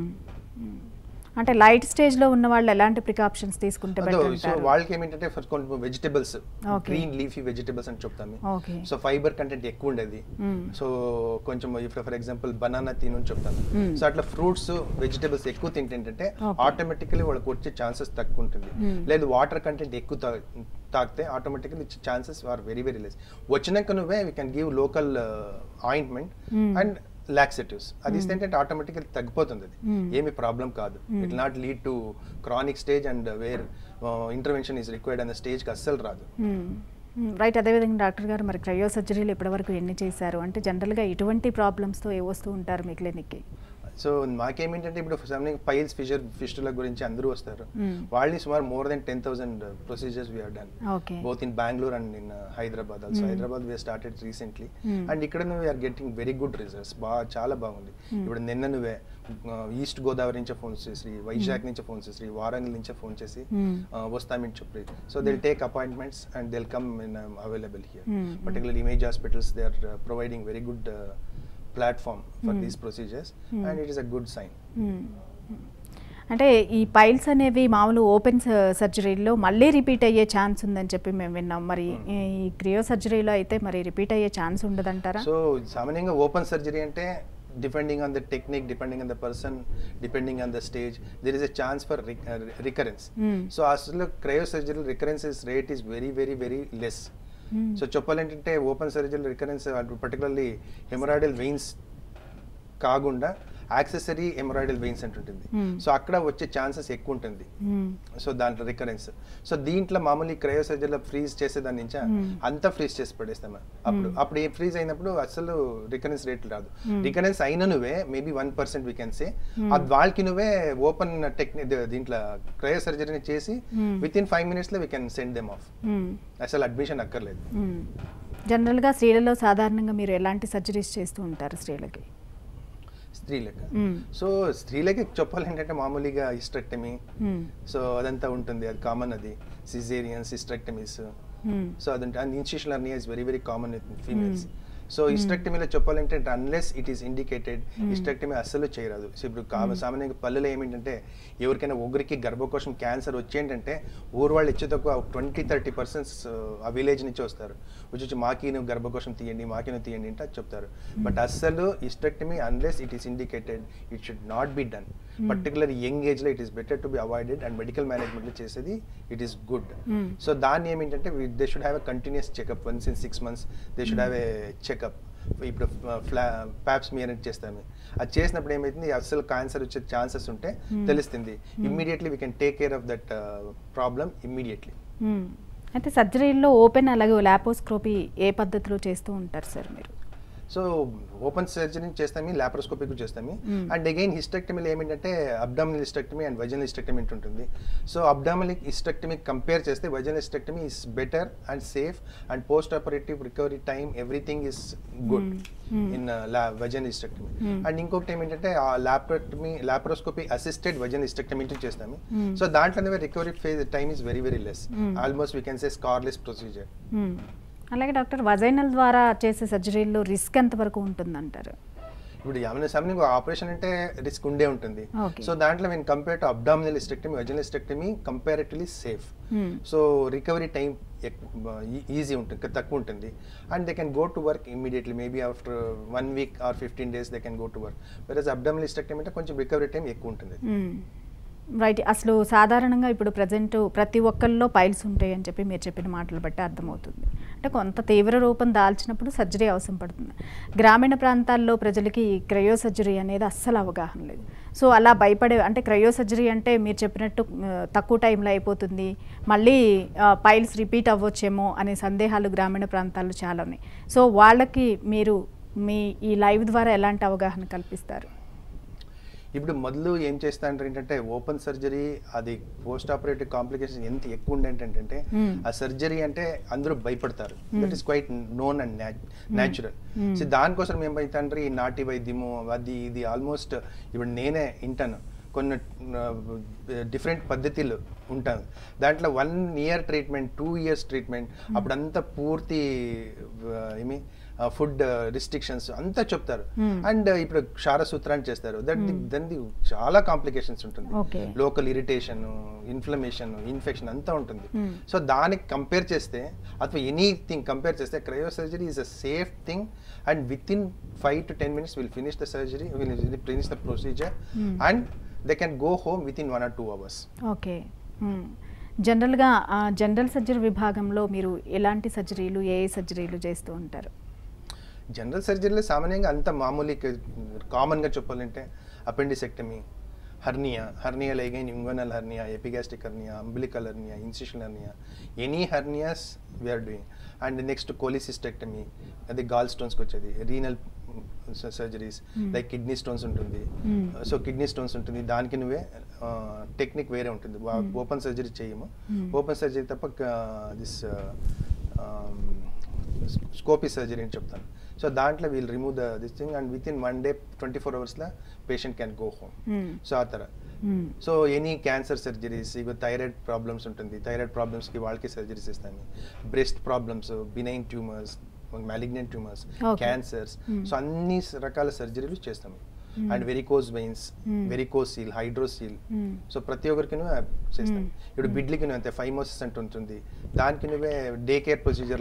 అంటే లైట్ స్టేజ్ లో ఉన్న వాళ్ళు ఎలాంటి ప్రికాషన్స్ తీసుకుంటే బెటర్ అంటారు? సో వాళ్ళకి ఏమంటే ఫస్ట్ కొంచెం వెజిటబుల్స్, గ్రీన్ లీఫీ వెజిటబుల్స్ అని చెప్తాము. సో ఫైబర్ కంటెంట్ ఎక్కువ ఉండేది. సో కొంచెం ఫర్ ఎగ్జాంపుల్ బనానా తినని చెప్తాను. సో అట్లా ఫ్రూట్స్ వెజిటబుల్స్ ఎక్కువ తింటే ఆటోమేటికలీ వాళ్ళకి వచ్చే ఛాన్సెస్ తక్కువ ఉంటుంది. లేదు వాటర్ కంటెంట్ ఎక్కువ తాగితే automatically chances are very very less. వచ్చినాక నువ్వే we can give local ointment and laxatives. అది ఇస్తే ఆటోమేటికల్ తగ్గిపోతుంది, అది ఏమి ప్రాబ్లం కాదు. It not lead to chronic stage and where intervention is required అన్న స్టేజ్కి అస్సలు రాదు. రైట్. అదేవిధంగా డాక్టర్ గారు మరి క్రయో సర్జరీలు ఇప్పటివరకు ఎన్ని చేశారు? అంటే జనరల్గా ఇటువంటి ప్రాబ్లమ్స్తో ఏ వస్తూ ఉంటారు మీ క్లినిక్కి? సో మాకేమిటంటే ఇప్పుడు పైల్స్ ఫిస్టుల గురించి అందరూ వస్తారు. వాళ్ళని సుమారు more than 10,000 procedures we have done both in Bengaluru and in Hyderabad. Also Hyderabad we started recently and ఇక్కడ we're getting very good results. చాలా బాగుంది. ఇప్పుడు నిన్న నువ్వే ఈస్ట్ గోదావరి నుంచే ఫోన్ చేసి, వైజాగ్ నుంచే ఫోన్ చేసి, వారంగల్ నుంచే ఫోన్ చేసి వస్తామని చెప్పి. So they'll take appointments and they'll come in available here. Particularly Image Hospitals, they are providing very good platform for these procedures and it is a good sign. అంటే ఈ piles అనేవి మామూలు open సర్జరీలో మళ్ళీ repeat అయ్యే chance ఉందని చెప్పి మేము విన్నాం. మరి ఈ క్రియో సర్జరీలో అయితే మరి రిపీట్ అయ్యే ఛాన్స్ ఉండదంటారా? సో సామాన్యంగా ఓపెన్ సర్జరీ అంటే depending on the technique, depending on the person, depending on the stage, there is a chance for recurrence. So aslo cryosurgery recurrence rate is very very very less. So చెప్పాలంటే open surgery recurrence particularly haemorrhoidal veins కాకుండా accessory haemorrhoidal veins అంటుంటుంది. So అక్కడ వచ్చే chances ఎక్కువ ఉంటుంది. So దాంట్లో recurrence. So దీంట్లో మామూలు క్రయో సర్జరీలో ఫ్రీజ్ చేసేదాని నుంచి అంతా ఫ్రీజ్ చేసి పడేస్తాం. అప్పుడు ఏ ఫ్రీజ్ అయినప్పుడు అసలు రికరెన్స్ రేట్లు రాదు. రికరెన్స్ అయిన నువ్వే మేబీ 1% వీ కెన్ సే, అది వాళ్ళకి నువ్వే ఓపెన్ టెక్నిక్ దీంట్లో క్రయో సర్జరీని చేసి within 5 minutes we can send them off. అసలు అడ్మిషన్ అక్కర్లేదు. జనరల్గా స్త్రీలలో సాధారణంగా మీరు ఎలాంటి సర్జరీస్ చేస్తూ ఉంటారు స్త్రీలకి? సో స్త్రీలకి చెప్పాలంటే మామూలుగా హిస్టెక్టమీ, సో అదంతా ఉంటుంది, అది కామన్. అది సిజేరియన్స్, హిస్టెక్టమీస్, సో అదంటే and incisional hernia is very very common with females. So హిస్టెక్టమీలో చెప్పాలంటే unless it is indicated hysterectomy అస్సలు చేయరాదు. సో ఇప్పుడు సామాన్యంగా పల్లెలో ఏమిటంటే ఎవరికైనా ఒకరికి గర్భకోశం క్యాన్సర్ వచ్చేంటంటే ఊరు వాళ్ళు ఇచ్చే తక్కువ 20-30% ఆ విలేజ్ నుంచి వస్తారు, వచ్చి మాకిను గర్భకోశం తీయండి, మాకిను తీయండి అంటే అది చెప్తారు. బట్ అస్సలు hysterectomy unless it is indicated it should not be done. Particular young ఏజ్లో it is better to be avoided and medical మేనేజ్మెంట్లో చేసేది ఇట్ ఈస్ గుడ్. సో దాన్ని ఏమిటంటే they should have a continuous checkup once in 6 months. They should have a checkup. ఇప్పుడు pap smear చేస్తాము, అది చేసినప్పుడు ఏమైతుంది అసలు క్యాన్సర్ వచ్చే ఛాన్సెస్ ఉంటే తెలుస్తుంది. Immediately we can take care of that problem immediately. అయితే సర్జరీలో ఓపెన్ అలాగే లాప్రోస్కోపీ ఏ పద్ధతిలో చేస్తూ ఉంటారు సార్ మీరు? సో ఓపెన్ సర్జరీ చేస్తాము, లాప్రోస్కోపిక్ చేస్తాము. అండ్ అగైన్ హిస్టెక్టమీలో ఏమిటంటే abdominal hysterectomy and vaginal hysterectomy ఉంటుంది. సో అబ్డామినల్ హిస్టెక్టమీ కంపేర్ చేస్తే vaginal hysterectomy is better and safe and post operative recovery time everything is good in vaginal hysterectomy. And ఇంకొకటి ఏమిటంటే laparoscopy assisted vaginal hysterectomy చేస్తాము. So దాంట్లోనే recovery phase time is very very less, almost we can say scarless procedure. అలాగే doctor vaginal ద్వారా చేసే సర్జరీలో risk ఎంతవరకు ఉంటుందంటారు? ఇప్పుడు సమ్నింగ్ ఆపరేషన్ అంటే రిస్క్ ఉండే ఉంటుంది. సో దాంట్లో మేము compare to abdominal hysterectomy, vaginal hysterectomy comparatively safe. So recovery time easy ఉంటుంది, తక్కువ ఉంటుంది. And they can go to work immediately, maybe after 1 week or 15 days they can go to work. Versus abdominal hysterectomy అంటే కొంచెం recovery time ఎక్కువ ఉంటుంది. Right. అసలు సాధారణంగా ఇప్పుడు ప్రజెంట్ ప్రతి ఒక్కరిలో పైల్స్ ఉంటాయి అని చెప్పి మీరు చెప్పిన మాటలు బట్టి అర్థమవుతుంది. అంటే కొంత తీవ్ర రూపం దాల్చినప్పుడు సర్జరీ అవసరం పడుతుంది. గ్రామీణ ప్రాంతాల్లో ప్రజలకి క్రయోసర్జరీ అనేది అస్సలు అవగాహన లేదు. సో అలా భయపడే, అంటే క్రయోసర్జరీ అంటే మీరు చెప్పినట్టు తక్కువ టైంలో అయిపోతుంది, మళ్ళీ పైల్స్ రిపీట్ అవ్వచ్చేమో అనే సందేహాలు గ్రామీణ ప్రాంతాల్లో చాలా ఉన్నాయి. సో వాళ్ళకి మీరు మీ ఈ లైవ్ ద్వారా ఎలాంటి అవగాహన కల్పిస్తారు? ఇప్పుడు మొదలు ఏం చేస్తా అంటే ఏంటంటే ఓపెన్ సర్జరీ అది పోస్ట్ ఆపరేటివ్ కాంప్లికేషన్ ఎంత ఎక్కువ ఉండే ఏంటంటే ఆ సర్జరీ అంటే అందరూ భయపడతారు. That is quite known and natural. So దానికోసం ఏమైతే ఈ నాటి వైద్యము అది ఇది ఆల్మోస్ట్ ఇప్పుడు నేనే వింటాను కొన్ని డిఫరెంట్ పద్ధతులు ఉంటాను. దాంట్లో 1 year ట్రీట్మెంట్, 2 years ట్రీట్మెంట్, అప్పుడంతా పూర్తి ఫుడ్ రిస్ట్రిక్షన్స్ అంతా చెప్తారు. అండ్ ఇప్పుడు క్షారసూత్రాన్ని చేస్తారు. దానికి చాలా కాంప్లికేషన్స్ ఉంటుంది. లోకల్ ఇరిటేషన్, ఇన్ఫ్లమేషన్, ఇన్ఫెక్షన్ అంతా ఉంటుంది. సో దానికి కంపేర్ చేస్తే ಅಥವಾ ఎనీథింగ్ కంపేర్ చేస్తే cryosurgery is a safe thing. And within 5 to 10 minutes will finish the surgery, will finish the procedure and they can go home within 1 or 2 hours. Okay. జనరల్గా general surgery విభాగంలో మీరు ఎలాంటి సర్జరీలు, ఏ సర్జరీలు చేస్తూ ఉంటారు? General సర్జరీలో సామాన్యంగా అంత మామూలు కామన్గా చెప్పాలంటే appendicectomy, hernia again inguinal hernia, epigastric hernia, umbilical hernia, incision hernia, any hernias we're doing. And next cholecystectomy, అది గాల్ స్టోన్స్కి వచ్చేది. Renal surgeries like kidney stones ఉంటుంది. సో కిడ్నీ స్టోన్స్ ఉంటుంది, దానికి నువ్వే టెక్నిక్ వేరే ఉంటుంది. ఓపెన్ సర్జరీ చేయము. ఓపెన్ సర్జరీ తప్ప దిస్ స్కోపీ సర్జరీ అని చెప్తాను. సో దాంట్లో we'll remove this thing and within 1 day 24 hours patient can go home. So ఆ తర. సో ఎనీ క్యాన్సర్ సర్జరీస్, ఇక థైరాయిడ్ ప్రాబ్లమ్స్ ఉంటుంది, థైరాయిడ్ ప్రాబ్లమ్స్కి వాళ్ళకి సర్జరీస్ ఇస్తాము. Breast problems, benign tumours, malignant tumours, cancers, so అన్ని రకాల సర్జరీలు చేస్తాము. And varicose veins, varicocele, hydrocele, so ప్రతి ఒక్కరికి చేస్తాం. ఇప్పుడు బిడ్లికి అంతే ఫైమోసిస్ అంటూ ఉంటుంది, దానికి నువ్వే డే కేర్ ప్రొసీజర్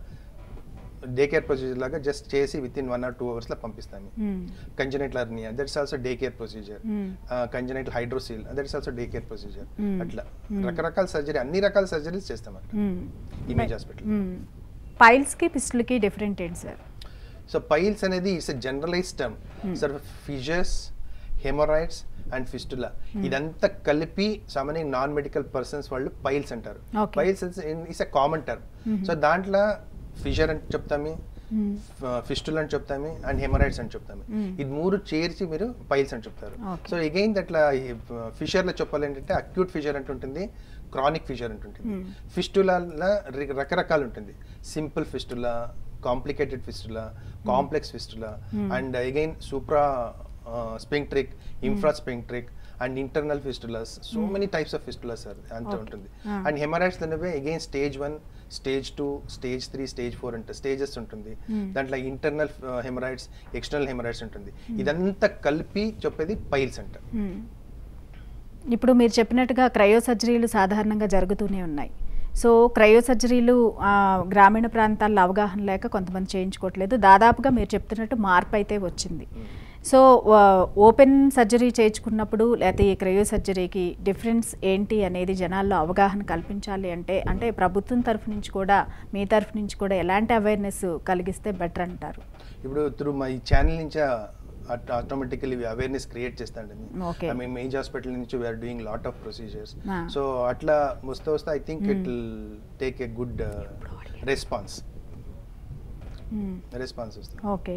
లాగా జస్ట్ చేసి విత్ ఇన్ 1 or 2 hours పంపిస్తాము. Congenital hernia, that's also day care procedure. Congenital hydrocele, that's also day care procedure. అట్లా రకరకాల సర్జరీ, అన్ని రకాల సర్జరీస్ చేస్తాం అట్లా ఇమేజ్ హాస్పిటల్. పైల్స్ కి ఫిస్టుల్ కి డిఫరెంట్ ఏంటి సార్? సో పైల్స్ అనేది it's a generalized term. Sir fissures, haemorrhoids and fistula ఇదంతా కలిపి సామాన్య నాన్ మెడికల్ పర్సన్స్ వాళ్ళు పైల్స్ అంటారు. Piles it's a common term. So దాంట్లో ఫిషర్ అని చెప్తాము, ఫిస్టుల్ అని చెప్తాము, అండ్ హెమరాయిడ్స్ అని చెప్తాము. ఇది 3 చేర్చి మీరు పైల్స్ అని చెప్తారు. సో అగైన్ అట్లా ఫిషర్లో చెప్పాలంటే అక్యూట్ ఫిషర్ అంటుంటుంది, క్రానిక్ ఫిషర్ అంటుంటుంది. ఫిస్టులాలో రకరకాలు ఉంటుంది. Simple fistula, complicated fistula, complex fistula, and again supra sphincteric, infrasphincteric and internal fistulas. So many types of fistulas అంత ఉంటుంది. అండ్ హెమరాయిడ్స్ అనేవి again stage 1, stage 2, stage 3, stage 4 అంటే స్టేజెస్ ఉంటుంది. దాంట్లో ఇంటర్నల్ హెమరాయిడ్స్, ఎక్స్టర్నల్ హెమరాయిడ్స్ ఉంటుంది. ఇదంతా కలిపి చెప్పేది పైల్స్ అంట. ఇప్పుడు మీరు చెప్పినట్టుగా క్రయోసర్జరీలు సాధారణంగా జరుగుతూనే ఉన్నాయి. సో క్రయోసర్జరీలు గ్రామీణ ప్రాంతాల్లో అవగాహన లేక కొంతమంది చేయించుకోవట్లేదు. దాదాపుగా మీరు చెప్తున్నట్టు మార్పు అయితే వచ్చింది. సో ఓపెన్ సర్జరీ చేయించుకున్నప్పుడు లేకపోతే ఈ క్రయోసర్జరీకి డిఫరెన్స్ ఏంటి అనేది జనాల్లో అవగాహన కల్పించాలి అంటే ప్రభుత్వం తరఫు నుంచి కూడా, మీ తరఫు నుంచి కూడా ఎలాంటి అవేర్నెస్ కలిగిస్తే బెటర్ అంటారు? ఇప్పుడు త్రూ మా ఈ ఛానల్ నుంచి ఆటోమేటికలీ అవేర్నెస్ క్రియేట్ చేస్తాండి. మేము ఏజ్ హాస్పిటల్ నుంచి we're doing lot of procedures. So అట్లా వస్తే I think it will take a good response వస్తుంది. ఓకే.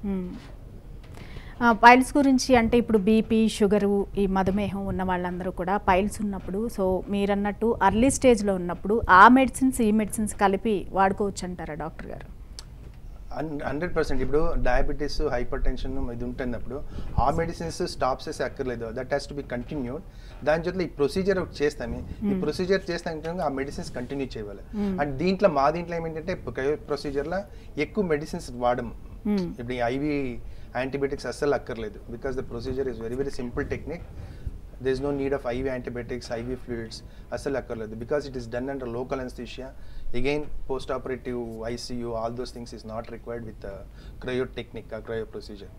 పైల్స్ గురించి అంటే ఇప్పుడు బీపీ, షుగరు, ఈ మధుమేహం ఉన్న వాళ్ళందరూ కూడా పైల్స్ ఉన్నప్పుడు, సో మీరన్నట్టు అర్లీ స్టేజ్లో ఉన్నప్పుడు ఆ మెడిసిన్స్ ఈ మెడిసిన్స్ కలిపి వాడుకోవచ్చు అంటారా డాక్టర్ గారు? 100%. ఇప్పుడు డయాబెటీస్, హైపర్ టెన్షన్ ఇది ఉంటున్నప్పుడు ఆ మెడిసిన్స్ స్టాప్ చేసే అక్కర్లేదు. That has to be continued. దాని జೊತೆ ఈ ప్రొసీజర్ చేస్తాము. ఈ ప్రొసీజర్ చేస్తాం ఆ మెడిసిన్స్ కంటిన్యూ చేయాలి. అండ్ మా దీంట్లో ఏమేంటంటే ప్రొసీజర్లో ఎక్కువ మెడిసిన్స్ వాడము. ఇప్పుడు ఈ యాంటీబయాటిక్స్ అస్సలు అక్కర్లేదు, because the procedure is very very simple technique. there is no need of IV antibiotics, IV fluids, అస్సలు అక్కర్లేదు, because it is done under local anesthesia. Again, post-operative ICU, all those things is not required with the cryo technique or cryo procedure.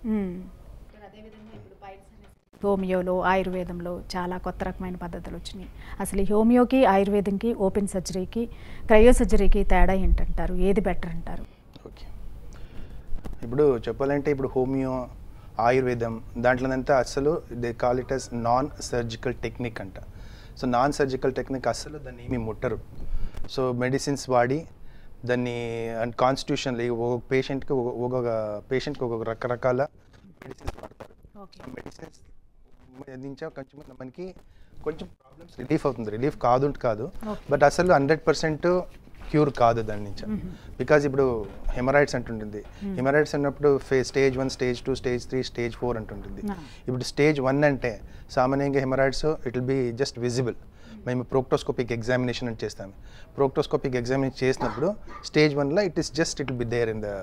హోమియోలో ఆయుర్వేదంలో చాలా కొత్త రకమైన పద్ధతులు వచ్చినాయి. అసలు హోమియోకి ఆయుర్వేదంకి open సర్జరీకి క్రయో సర్జరీకి తేడా ఏంటంటారు, ఏది బెటర్ అంటారు? ఓకే, ఇప్పుడు చెప్పాలంటే ఇప్పుడు హోమియో ఆయుర్వేదం దాంట్లోనంతా అసలు they call it as non surgical technique అంట. సో నాన్ సర్జికల్ టెక్నిక్ అసలు దాన్ని ఏమి ముట్టరు. సో మెడిసిన్స్ వాడి దాన్ని అండ్ కాన్స్టిట్యూషన్ ఒక్కొక్క పేషెంట్కి ఒక్కొక్క రకరకాల మెడిసిన్స్ వాడతారు. మెడిసిన్స్ నుంచి మనకి కొంచెం ప్రాబ్లమ్స్ రిలీఫ్ అవుతుంది, రిలీఫ్ కాదు, బట్ అసలు 100% క్యూర్ కాదు దాని నుంచి. బికాజ్ ఇప్పుడు హెమరాయిడ్స్ అంటుంటుంది, హెమరాయిడ్స్ అన్నప్పుడు స్టేజ్ 1, స్టేజ్ 2, స్టేజ్ 3, స్టేజ్ 4 అంటుంటుంది. ఇప్పుడు స్టేజ్ 1 అంటే సామాన్యంగా haemorrhoids it will be just visible. మేము ప్రోక్టోస్కోపిక్ ఎగ్జామినేషన్ అని చేస్తాము. ప్రోక్టోస్కోపిక్ ఎగ్జామినేషన్ చేసినప్పుడు స్టేజ్ 1లో it will be there in the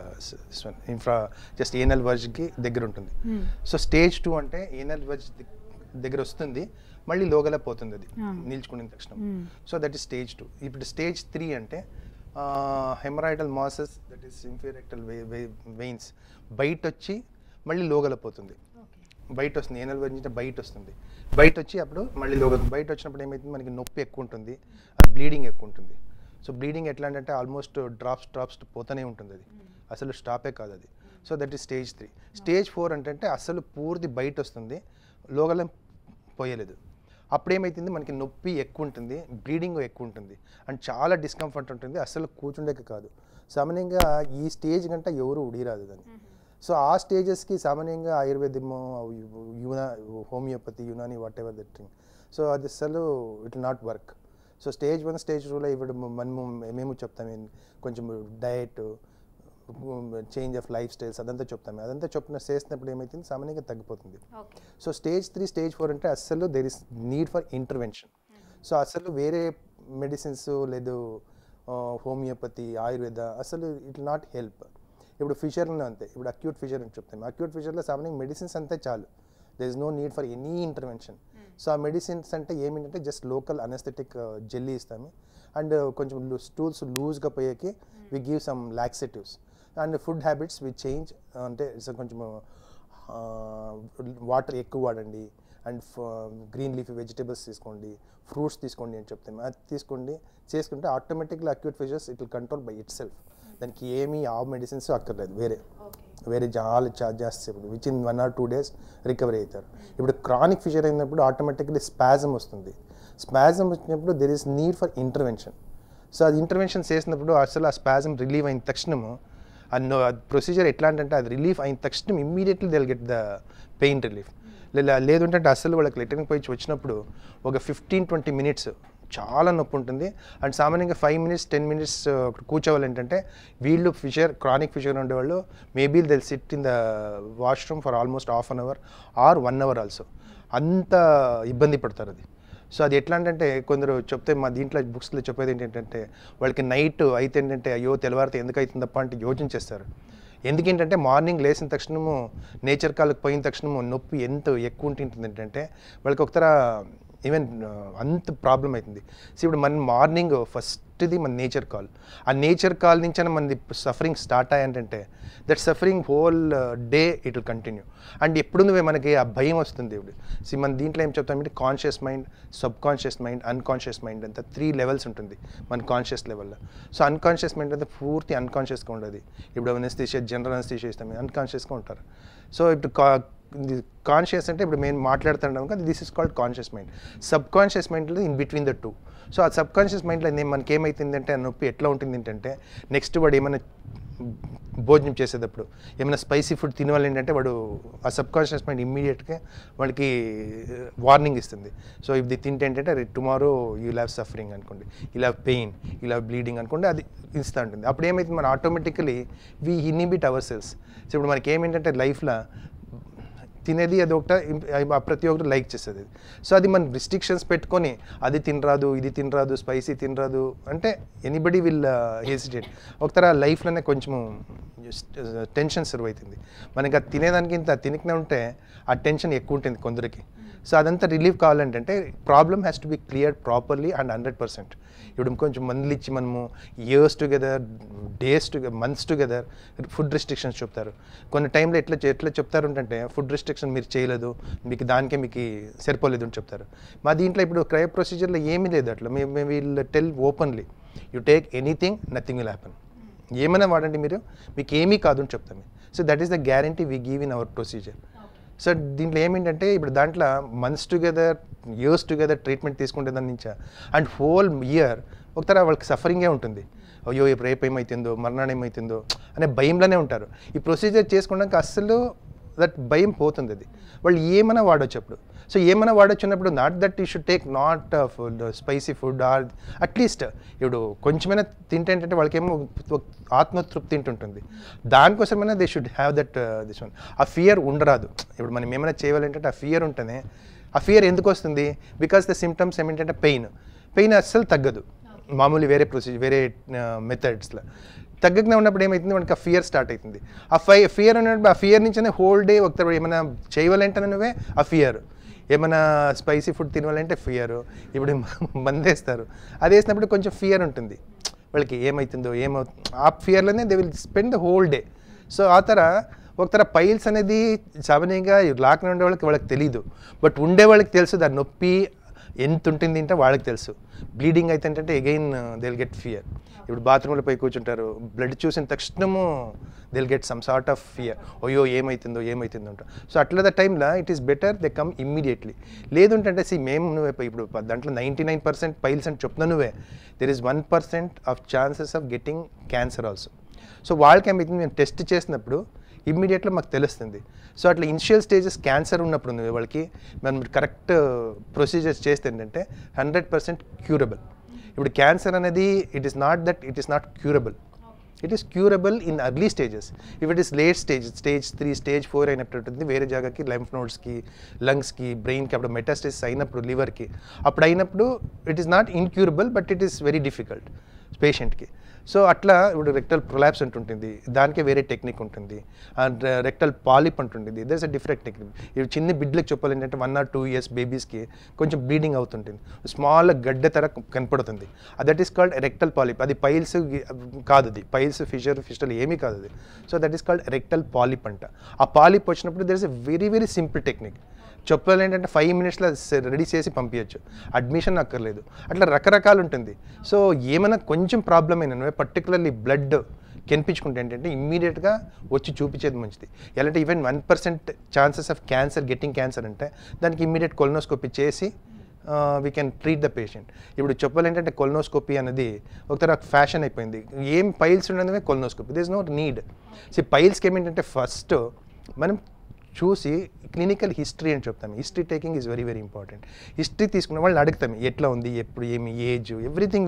just anal వర్జ్కి దగ్గర ఉంటుంది. సో స్టేజ్ 2 అంటే ఏనల్ వర్జ్ దగ్గర వస్తుంది, మళ్ళీ లోగల పోతుంది, అది నిల్చుకున్న తక్షణం. So that is stage 2. ఇప్పుడు స్టేజ్ 3 అంటే haemorrhoidal masses, that is inferior rectal veins బయట వచ్చి మళ్ళీ లోగల పోతుంది, బయట వస్తుంది, ఏనల్ వర్జ్ నుంచి బయట వస్తుంది, బయట వచ్చి అప్పుడు మళ్ళీ లోగల. బయట వచ్చినప్పుడు ఏమైతుంది, మనకి నొప్పి ఎక్కువ ఉంటుంది, అది బ్లీడింగ్ ఎక్కువ ఉంటుంది. సో బ్లీడింగ్ ఎట్లా అంటే ఆల్మోస్ట్ డ్రాప్స్ పోతూనే ఉంటుంది, అది అసలు స్టాపే కాదు అది. So that is stage 3. Stage 4 అంటే అసలు పూర్తి బయట వస్తుంది, లోగల పోయలేదు. అప్పుడేమైతుంది, మనకి నొప్పి ఎక్కువ ఉంటుంది, బ్లీడింగ్ ఎక్కువ ఉంటుంది, అండ్ చాలా డిస్కంఫర్ట్ ఉంటుంది, అసలు కూర్చుండేక కాదు. సామాన్యంగా ఈ స్టేజ్ కంటే ఎవరు ఉడిరాదు దాన్ని. సో ఆ స్టేజెస్కి సామాన్యంగా ఆయుర్వేదము, homeopathy, Unani, whatever that thing, so అది అసలు it will not work. So stage 1, stage 2లో ఇప్పుడు మేము చెప్తాము కొంచెం diet, change of lifestyles అదంతా చెప్తాము. అదంతా చేసినప్పుడు ఏమైతుంది, సామాన్యంగా తగ్గిపోతుంది. సో స్టేజ్ 3, స్టేజ్ 4 అంటే అసలు there is need for intervention. So అసలు వేరే మెడిసిన్స్ లేదు, హోమియోపతి, ఆయుర్వేద అసలు ఇట్ విల్ నాట్ హెల్ప్. ఇప్పుడు ఫిషర్లో అంతే, ఇప్పుడు అక్యూట్ ఫిషర్ అని చెప్తాము. అక్యూట్ ఫిషర్లో సామాన్యంగా మెడిసిన్స్ అంతే చాలు, there is no need for any intervention. So ఆ మెడిసిన్స్ అంటే ఏమిటంటే జస్ట్ లోకల్ అనెస్థెటిక్ జెల్లీ ఇస్తాము, అండ్ కొంచెం స్టూల్స్ లూజ్గా పోయేకి we give some laxatives. And food habits we change, అంటే కొంచెం వాటర్ ఎక్కువ వాడండి, అండ్ గ్రీన్ లీఫీ వెజిటేబుల్స్ తీసుకోండి, ఫ్రూట్స్ తీసుకోండి అని చెప్తాము. అది తీసుకోండి, చేసుకుంటే ఆటోమేటిక్గా acute fissures it will control by itself. దానికి ఏమీ ఆ మెడిసిన్స్ అక్కర్లేదు, వేరే చాలా జాస్తి which in 1 or 2 days recovery అవుతారు. ఇప్పుడు క్రానిక్ ఫిషర్ అయినప్పుడు ఆటోమేటిక్లీ స్పాజమ్ వస్తుంది. స్పాజమ్ వచ్చినప్పుడు there is need for intervention. So అది ఇంటర్వెన్షన్ చేసినప్పుడు అసలు ఆ స్పాజమ్ రిలీవ్ అయిన తక్షణము ప్రొసీజర్ ఎట్లా అంటే అది రిలీఫ్ అయిన తక్షణం immediately they will get the pain relief. లేదంటే అసలు వాళ్ళకి లెటరింగ్ పోయి వచ్చినప్పుడు ఒక 15-20 minutes చాలా నొప్పి ఉంటుంది. అండ్ సామాన్యంగా 5 minutes 10 minutes కూర్చోవాలి. ఏంటంటే వీళ్ళు క్రానిక్ ఫిషర్ ఉండేవాళ్ళు maybe they sit in the washroom for almost ½ an hour or 1 hour also. అంత ఇబ్బంది పడతారు అది. సో అది ఎట్లా అంటే కొందరు చెప్తే మా దీంట్లో బుక్స్లో చెప్పేది ఏంటంటే వాళ్ళకి నైట్ అయితే ఏంటంటే అయ్యో తెల్లవారితే ఎందుకు అవుతుంది తప్ప అంటే యోచన చేస్తారు. ఎందుకేంటంటే మార్నింగ్ లేచిన తక్షణము నేచర్ కాళ్ళకి పోయిన తక్షణము నొప్పి ఎంత ఎక్కువ ఉంటుంది ఏంటంటే వాళ్ళకి ఒకతర ఈవెన్ అంత ప్రాబ్లం అవుతుంది. సో ఇప్పుడు మన మార్నింగ్ ఫస్ట్ది మన నేచర్ కాల్, ఆ నేచర్ కాల్ నుంచి మనది సఫరింగ్ స్టార్ట్ అయ్యంటే that suffering whole day it will continue. And ఎప్పుడు నువ్వే మనకి ఆ భయం వస్తుంది. ఇప్పుడు సో మన దీంట్లో ఏం చెప్తామంటే conscious mind, subconscious mind, unconscious mind అంతా 3 levels ఉంటుంది మన కాన్షియస్ లెవెల్లో. సో అన్కాన్షియస్ మైండ్ అంతా పూర్తి అన్కాన్షియస్గా ఉండదు. ఇప్పుడు అనెస్థీషియా, జనరల్ అనెస్థీషియా ఇస్తాం, అన్కాన్షియస్గా ఉంటారు. సో ఇప్పుడు కాన్షియస్ అంటే ఇప్పుడు మేము మాట్లాడుతున్నాం కదా, this is called conscious mind. Subconscious మైండ్లో ఇన్ బిట్వీన్ ద 2. సో ఆ సబ్ కాన్షియస్ మైండ్లో మనకి ఏమవుతుందంటే ఆ నొప్పి ఎట్లా ఉంటుంది ఏంటంటే నెక్స్ట్ వాడు ఏమైనా భోజనం చేసేటప్పుడు ఏమైనా స్పైసీ ఫుడ్ తినవాలి ఏంటంటే వాడు ఆ సబ్ కాన్షియస్ మైండ్ ఇమ్మీడియట్గా వాడికి వార్నింగ్ ఇస్తుంది. సో ఇది తింటే ఏంటంటే tomorrow you will have suffering అనుకోండి, you have pain, you have bleeding అనుకోండి, అది ఇస్తూ ఉంటుంది. అప్పుడు ఏమైతుంది, మన automatically we inhibit our cells. So ఇప్పుడు మనకి ఏమేంటంటే లైఫ్లో తినేది అది ప్రతి ఒక్కటి లైక్ చేస్తుంది. సో అది మనం రిస్ట్రిక్షన్స్ పెట్టుకొని అది తినరాదు, ఇది తినరాదు, స్పైసీ తినరాదు అంటే ఎనీబడి విల్ హెసిటేట్. ఒకతర లైఫ్లోనే కొంచెము టెన్షన్ సర్వ్ అవుతుంది. మనకి అది తినేదానికి ఇంత తినకనే ఉంటే ఆ టెన్షన్ ఎక్కువ ఉంటుంది కొందరికి. సో అదంతా రిలీఫ్ కావాలంటే problem has to be clear properly and 100%. ఇప్పుడు కొంచెం మందులు ఇచ్చి మనము years together, days together, months together food restrictions చెప్తారు. కొన్ని టైంలో ఎట్లా చెప్తారు అంటే ఫుడ్ రెస్ట్రిక్షన్ మీరు చేయలేదు, మీకు దానికే మీకు సరిపోలేదు అని చెప్తారు. మా దీంట్లో ఇప్పుడు క్రయో ప్రొసీజర్లో ఏమీ లేదు అట్లా. మేము వీళ్ళు tell openly, you take anything, nothing will happen. ఏమైనా వాడండి మీరు, మీకు ఏమీ కాదు అని చెప్తాము. So that is the guarantee we give in our procedure. So దీంట్లో ఏమిటంటే ఇప్పుడు దాంట్లో months together, years together treatment తీసుకుంటే దాని నుంచి అండ్ హోల్ ఇయర్ ఒకసారి వాళ్ళకి సఫరింగే ఉంటుంది. అయ్యో రేపు ఏమవుతుందో, మర్నాడు ఏమవుతుందో అనే భయంలోనే ఉంటారు. ఈ ప్రొసీజర్ చేసుకోవడానికి అస్సలు దట్ భయం పోతుంది. అది వాళ్ళు ఏమైనా వాడచ్చు అప్పుడు. సో ఏమైనా వాడొచ్చినప్పుడు not that you should take not spicy food or at least ఇప్పుడు కొంచెమైనా తింటే ఏంటంటే వాళ్ళకేమో ఆత్మతృప్తి ఉంటుంది. దానికోసమైనా they should have that this one. ఆ ఫియర్ ఉండరాదు. ఇప్పుడు మనం ఏమైనా చేయాలంటే ఆ ఫియర్ ఉంటేనే. ఆ ఫియర్ ఎందుకు వస్తుంది? బికాస్ ద సిమ్టమ్స్ ఏమిటంటే పెయిన్ అస్సలు తగ్గదు మామూలు వేరే ప్రొసీజర్, వేరే మెథడ్స్లో. తగ్గకనే ఉన్నప్పుడు ఏమవుతుంది, మనకి ఆ ఫియర్ స్టార్ట్ అవుతుంది. ఆ ఫియర్ ఉన్నప్పుడు ఆ ఫియర్ నుంచే హోల్ డే ఒకసారి ఏమైనా చేయాలంటే నువ్వే ఆ ఫియర్, ఏమైనా స్పైసీ ఫుడ్ తినాలంటే ఫియరు, ఇప్పుడు మందేస్తారు. అది వేసినప్పుడు కొంచెం ఫియర్ ఉంటుంది వాళ్ళకి, ఏమవుతుందో ఆ ఫియర్లోనే they will spend the whole day. So ఆ ఒకతర పైల్స్ అనేది సామాన్యంగా లాక్లో ఉండే వాళ్ళకి తెలియదు, బట్ ఉండే వాళ్ళకి తెలుసు దాని నొప్పి ఎంత ఉంటుంది అంటే వాళ్ళకి తెలుసు. బ్లీడింగ్ అయితే ఏంటంటే again they will get fear. ఇప్పుడు బాత్రూంలో పోయి కూర్చుంటారు, బ్లడ్ చూసిన తక్షణము they will get some sort of fear, అయ్యో ఏమవుతుందో అంటారు. సో అట్లా ద టైంలో it is better they come immediately. లేదంటే నువ్వే ఇప్పుడు దాంట్లో 99% పైల్స్ అని చెప్తున్నా నువ్వే, there is 1% of chances of getting cancer also. So వాళ్ళకి ఏమవుతుంది, మేము టెస్ట్ చేసినప్పుడు ఇమ్మీడియట్గా మాకు తెలుస్తుంది. సో అట్లా ఇనిషియల్ స్టేజెస్ క్యాన్సర్ ఉన్నప్పుడు వాళ్ళకి మనం కరెక్ట్ ప్రొసీజర్స్ చేస్తే ఏంటంటే 100% క్యూరబుల్. ఇప్పుడు క్యాన్సర్ అనేది it is not curable. It is curable in early stages. If it is late stage 3, stage 4 అయినట్టు వేరే జాగాకి, లంఫ్ నోడ్స్కి, లంగ్స్కి, బ్రెయిన్కి అప్పుడు మెటాస్టేసిస్ అయినప్పుడు, లివర్కి అప్పుడు అయినప్పుడు it is not incurable, but it is very difficult పేషెంట్కి. సో అట్లా ఇప్పుడు రెక్టల్ ప్రొలాప్స్ అంటుంటుంది, దానికే వేరే టెక్నిక్ ఉంటుంది. అండ్ రెక్టల్ పాలిప్ అంటుంటుంది, there is a different technique. ఇప్పుడు చిన్న బిడ్డలకు చెప్పాలి ఏంటంటే 1 or 2 years బేబీస్కి కొంచెం బ్లీడింగ్ అవుతుంటుంది, స్మాల్ గడ్డ తర కనపడుతుంది. That is called rectal polyp. అది పైల్స్ కాదు, అది పైల్స్ ఫిస్టల్ ఏమీ కాదు అది. So that is called rectal polyp అంట. ఆ పాలిప్ వచ్చినప్పుడు there is a very very simple technique. చెప్పాలి ఏంటంటే 5 minutesలో రెడీ చేసి పంపించచ్చు, అడ్మిషన్ అక్కర్లేదు. అట్లా రకరకాలు ఉంటుంది. సో ఏమైనా కొంచెం ప్రాబ్లం అయినా పర్టికులర్లీ బ్లడ్ కనిపించుకుంటే ఏంటంటే ఇమ్మీడియట్గా వచ్చి చూపించేది మంచిది. ఎలాంటి even 1% chances of getting cancer అంటే దానికి ఇమ్మీడియట్ కొలనోస్కోపీ చేసి we can treat the patient. ఇప్పుడు చెప్పాలంటే కొలనోస్కోపీ అనేది ఒకసారి ఫ్యాషన్ అయిపోయింది. ఏం పైల్స్ ఉన్నదే colonoscopy, this no need. So పైల్స్కి ఏమిటంటే ఫస్ట్ మనం చూసి క్లినికల్ హిస్టరీ అని చెప్తాము. History taking is very very important. History తీసుకున్న వాళ్ళని అడుగుతాము ఎట్లా ఉంది, ఎప్పుడు, ఏమి age, everything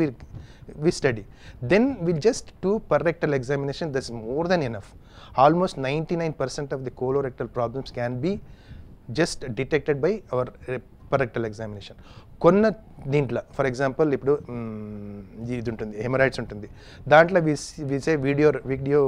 we study. Then we just do per rectal examination, that's more than enough. Almost 99% of the colorectal problems can be just detected by our per rectal examination. కొన్న దీంట్లో for example ఇప్పుడు ఇది ఉంటుంది, హెమరాయిడ్స్ ఉంటుంది, దాంట్లో విసే వీడియో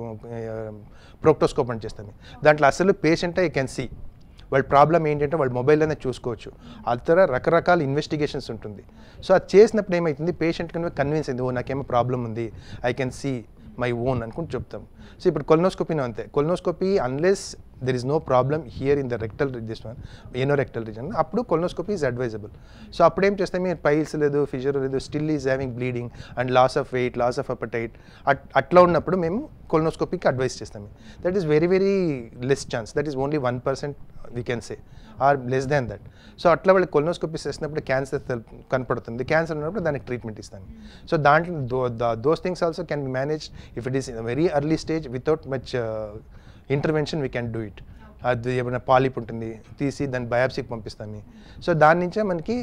ప్రోక్టోస్కోప్ అని చేస్తాము. దాంట్లో అసలు పేషెంట్ ఐ కెన్ సీ వాళ్ళ ప్రాబ్లం ఏంటంటే వాళ్ళ మొబైల్లోనే చూసుకోవచ్చు. అతర రకరకాల ఇన్వెస్టిగేషన్స్ ఉంటుంది. సో అది చేసినప్పుడు ఏమవుతుంది, పేషెంట్ కనుక కన్విన్స్ అయింది, ఓ నాకేమో ప్రాబ్లం ఉంది, I can see my own అనుకుని చెప్తాం. సో ఇప్పుడు కొలనోస్కోపీనో అంతే. Colonoscopy unless there is no problem here in the rectal region, anorectal region, అప్పుడు కొలనోస్కోపీ ఈజ్ అడ్వైజబుల్. సో అప్పుడు ఏం చేస్తాం, మీరు పైల్స్ లేదు, ఫిషర్ లేదు, still is having bleeding and loss of weight, loss of appetite, అట్లా ఉన్నప్పుడు మేము కొలనోస్కోపీకి అడ్వైస్ చేస్తాము. That is very very less chance, that is only 1% we can say are less than that. So అట్లా వాళ్ళకి colonoscopy చేసినప్పుడు cancer కనపడుతుంది, cancer ఉన్నప్పుడు దానికి ట్రీట్మెంట్ ఇస్తాను. సో దాంట్లో those things also can be manage if it is in very early stage without much intervention we can do it. అది ఏమైనా పాలిప్ ఉంటుంది, తీసి దాన్ని బయాప్సీకి పంపిస్తాము. సో దాని నుంచే మనకి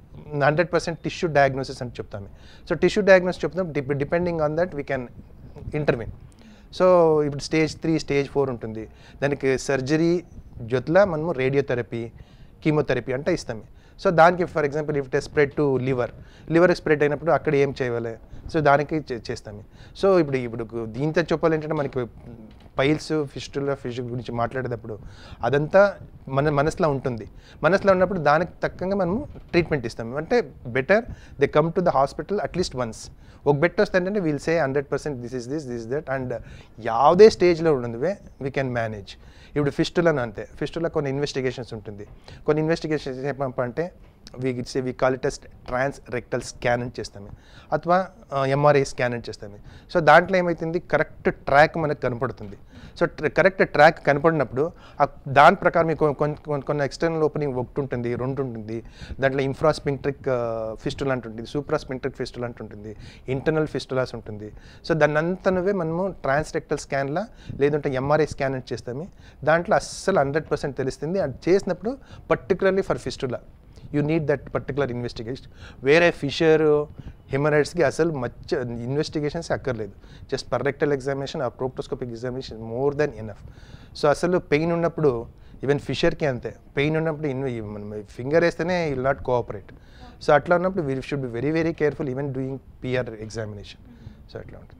100% టిష్యూ డయాగ్నోసిస్ అని చెప్తాము. సో టిష్యూ డయాగ్నోసిస్ చెప్తాం, depending on that we can intervene. So ఇప్పుడు స్టేజ్ 3, స్టేజ్ 4 ఉంటుంది, దానికి సర్జరీ జొత్లా మనము రేడియోథెరపీ, కీమోథెరపీ అంటే ఇస్తాము. సో దానికి for example if it spread to liver spread అయినప్పుడు అక్కడ ఏం చేయాలి, సో దానికి చేస్తాము. సో ఇప్పుడు దీంతో చెప్పాలంటే మనకి పైల్స్ ఫిస్టులా గురించి మాట్లాడేటప్పుడు అదంతా మన మనసులో ఉంటుంది. మనసులో ఉన్నప్పుడు దానికి తగ్గంగా మనము ట్రీట్మెంట్ ఇస్తాం. అంటే better they come to the hospital at least once. ఒక బెట్ వస్తుందంటే we'll say 100% this is that, and ಯಾವುದೇ స్టేజ్లో ఉండదువే వీ కెన్ మేనేజ్. ఇప్పుడు ఫిస్టులను అంతే, ఫిస్టులా కొన్ని ఇన్వెస్టిగేషన్స్ ఉంటుంది. కొన్ని ఇన్వెస్టిగేషన్స్ ఏమంటే we call it as trans rectal scan అని చేస్తాము, అథవా ఎంఆర్ఐ స్కాన్ అని చేస్తాము. సో దాంట్లో ఏమవుతుంది, కరెక్ట్ ట్రాక్ మనకు కనపడుతుంది. సో కరెక్ట్ ట్రాక్ కనపడినప్పుడు దాని ప్రకారం మీకు కొన్ని ఎక్స్టర్నల్ ఓపెనింగ్ ఒకటి ఉంటుంది, రెండు ఉంటుంది. దాంట్లో ఇన్ఫ్రాస్పింక్ట్రిక్ ఫిస్టులా అంటుంటుంది, సూప్రాస్పింక్ట్రిక్ ఫిస్టులా అంటుంటుంది, ఇంటర్నల్ ఫిస్టులాస్ ఉంటుంది. సో దాన్ని అంతనువే మనము ట్రాన్స్ రెక్టల్ స్కాన్లా లేదంటే ఎంఆర్ఐ స్కాన్ అని చేస్తాము. దాంట్లో అస్సలు 100% తెలుస్తుంది. అది చేసినప్పుడు particularly for fistula you need that particular investigation. వేరే ఫిషర్ హెమరాయిడ్స్కి అసలు ఇన్వెస్టిగేషన్స్ అక్కర్లేదు. జస్ట్ పర్రెక్టల్ ఎగ్జామినేషన్ ఆ proctoscopic examination more than enough. So అసలు పెయిన్ ఉన్నప్పుడు ఈవెన్ ఫిషర్కి అంతే, పెయిన్ ఉన్నప్పుడు మనం ఫింగర్ వేస్తేనే విల్ నాట్ కోఆపరేట్. సో అట్లా ఉన్నప్పుడు we should be very very careful even doing PR examination. So అట్లా ఉంటుంది.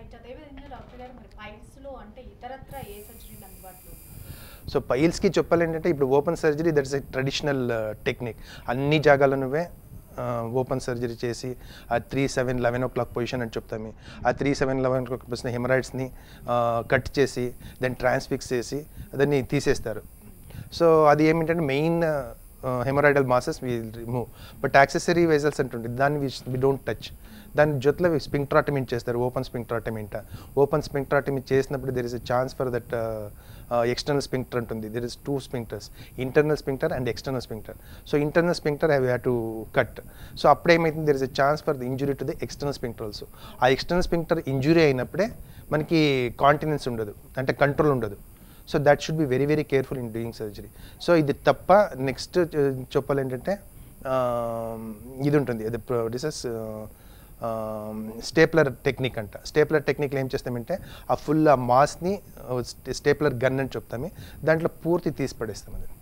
సో పైల్స్కి చెప్పాలంటే ఇప్పుడు open surgery that's a traditional technique. అన్ని జాగాలనువే ఓపెన్ సర్జరీ చేసి ఆ 3-7-11 o'clock పొజిషన్ అని చెప్తాము. ఆ 3-7-11 o'clock పొజిషన్ హెమరాయిడ్స్ని కట్ చేసి దాన్ని ట్రాన్స్ఫిక్స్ చేసి దాన్ని తీసేస్తారు. సో అది ఏమిటంటే main hemorrhoidal masses we remove, but accessory vessels అంటుంటుంది దాన్ని వి డోంట్ టచ్. దాని జొత్తులో స్పింక్ట్రాటమీ చేస్తారు, ఓపెన్ స్పింక్ట్రాటమీ. ఓపెన్ స్పింక్ట్రాటమీ చేసినప్పుడు there is a chance for that external sphincter ఉంటుంది. There is 2 sphincters, internal sphincter and external sphincter. So internal sphincter have to cut. So అప్పుడు ఏమైతుంది, there is a chance for the injury to the external sphincter also. ఆ external sphincter injury అయినప్పుడే మనకి continence ఉండదు, అంటే control ఉండదు. So that should be very very careful in doing surgery. So ఇది తప్ప నెక్స్ట్ చెప్పాలి ఏంటంటే ఇది ఉంటుంది, అది డిసెస్ స్టేప్లర్ టెక్నిక్ అంట. స్టేప్లర్ టెక్నిక్లో ఏం చేస్తామంటే ఆ ఫుల్ ఆ మాస్ని స్టేప్లర్ గన్ అని చెప్తాము, దాంట్లో పూర్తి తీసి పడేస్తాం. అది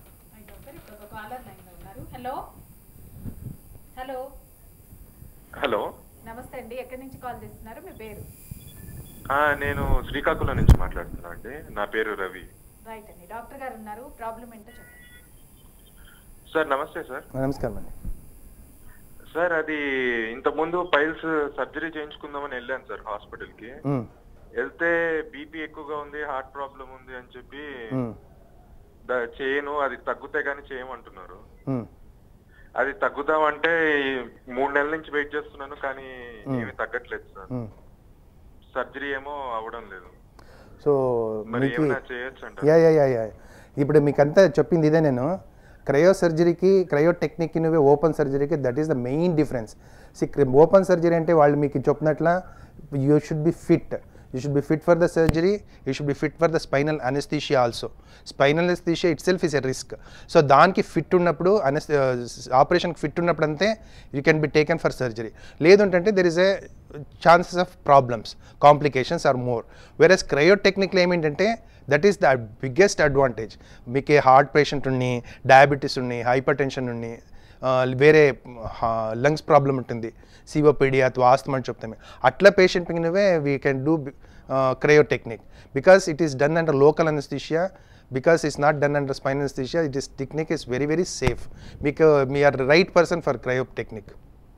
హలో హలో హలో నమస్తే అండి, ఎక్కడి నుంచి కాల్ చేస్తున్నారు, మీ పేరు? నేను శ్రీకాకుళం నుంచి మాట్లాడుతున్నా అండి, నా పేరు రవి. రైట్ అండి, డాక్టర్ గారు ఉన్నారు, ప్రాబ్లం ఏంటో చెప్పండి. సార్ నమస్తే సార్. నమస్కారం అండి. సార్ అది ఇంతకుముందు పైల్స్ సర్జరీ చేయించుకుందామని వెళ్ళాను సార్ హాస్పిటల్కి. వెళ్తే బీపీ ఎక్కువగా ఉంది, హార్ట్ ప్రాబ్లం ఉంది అని చెప్పి చేయను, అది తగ్గుతే గానీ చేయమంటున్నారు. అది తగ్గుదామంటే 3 నెలల నుంచి వెయిట్ చేస్తున్నాను, కానీ ఏమి తగ్గట్లేదు సార్. సర్జరీ ఏమో అవ్వడం లేదు. సో ఇప్పుడు మీకంతా చెప్పింది ఇదే. నేను క్రయోసర్జరీకి క్రయో టెక్నిక్కి నువ్వే ఓపెన్ సర్జరీకి that is the main difference. Open surgery అంటే వాళ్ళు మీకు చెప్పినట్ల you should be fit. You should be fit for the surgery, you should be fit for the spinal anesthesia also. Spinal anesthesia itself is a risk. So దానికి fit ఉన్నప్పుడు ఆపరేషన్కి fit ఉన్నప్పుడు అంతే you can be taken for surgery. లేదు అంటే there is a chances of problems, complications are more. Versus cryo టెక్నిక్లో ఏమిటంటే that is the biggest advantage. మీకు హార్ట్ పేషెంట్ ఉన్ని, డయాబెటీస్ ఉన్ని, హైపర్ టెన్షన్ ఉన్ని, వేరే లంగ్స్ ప్రాబ్లం ఉంటుంది, సిఓపిడి అథవా ఆస్తమా అని చెప్తాము, అట్లా పేషెంట్ నువ్వే we can do cryo technique because it is done under local anaesthesia. because it's not done under spinal anesthesia, this technique is very very safe. Because we are the right person for cryo technique.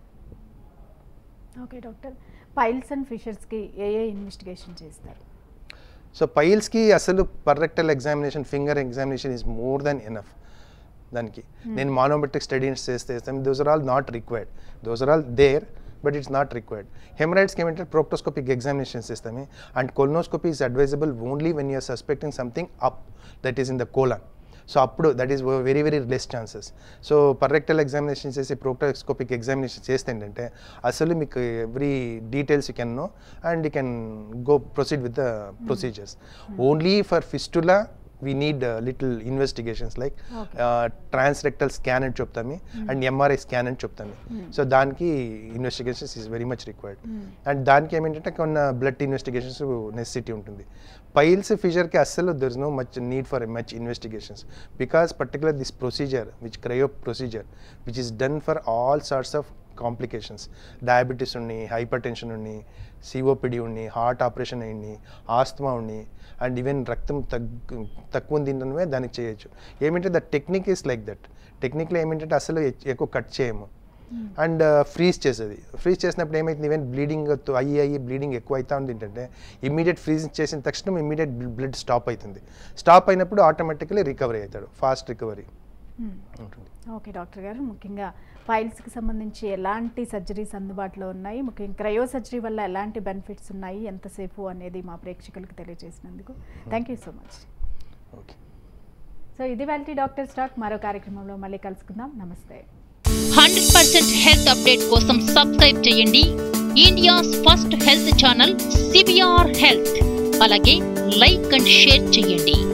Okay doctor, piles and fissures ki ఏ investigation చేస్తారు? So piles ki asalu per rectal examination, finger examination is more than enough. దానికి నేను manometric studies చేస్తే those are all not required. Those are all there, but it's not required. Hemorrhoids కి ఏమంటే proctoscopic examination చేస్తాము, and colonoscopy is advisable only when you are suspecting something up, that is in the colon. So అప్పుడు that is very very less chances. So per rectal examination చేసి proctoscopic examination చేస్తే ఏంటంటే అసలు మీకు every details you can know and you can go proceed with the procedures. Only for fistula we need little investigations like transrectal scan and choptami and MRI scan and choptami. So danki investigations is very much required. And danki ఏమంటే కొన్ని blood investigations necessity ఉంటుంది. Piles fissure ki assalu there is no much need for much investigations, because particularly this procedure which cryo procedure which is done for all sorts of complications, diabetes ఉన్నాయి, hypertension ఉన్నాయి, COPD ఉన్నాయి, heart operation అయ్యి, asthma ఉన్నాయి, and even రక్తం తక్కువ తినడమే దానికి చేయొచ్చు. ఏమంటే the technique is like that. టెక్నిక్లో ఏమిటంటే అసలు ఎక్కువ కట్ చేయము అండ్ ఫ్రీజ్ చేసేది. ఫ్రీజ్ చేసినప్పుడు ఏమైతుంది, ఈవెన్ బ్లీడింగ్ అయ్యి బ్లీడింగ్ ఎక్కువ అవుతా ఉంది ఏంటంటే ఇమ్మీడియట్ ఫ్రీజ్ చేసిన తక్షణం ఇమ్మీడియట్ బ్లడ్ స్టాప్ అవుతుంది. స్టాప్ అయినప్పుడు ఆటోమేటికలీ రికవరీ అవుతాడు, ఫాస్ట్ రికవరీ ఉంటుంది. ఓకే డాక్టర్ గారు, ముఖ్యంగా ఫైల్స్కి సంబంధించి ఎలాంటి సర్జరీస్ అందుబాటులో ఉన్నాయి, ముఖ్యంగా క్రయో సర్జరీ వల్ల ఎలాంటి బెనిఫిట్స్ ఉన్నాయి, ఎంతసేపు అనేది మా ప్రేక్షకులకు తెలియజేసినందుకు thank you so much. Okay, so ఇది వాళ్ళ డాక్టర్ స్టాక్. మరో కార్యక్రమంలో మళ్ళీ కలుసుకుందాం. నమస్తే. 100% హెల్త్ అప్డేట్ కోసం సబ్స్క్రైబ్ చేయండి India's first health channel CVR health. అలాగే లైక్ అండ్ షేర్ చేయండి.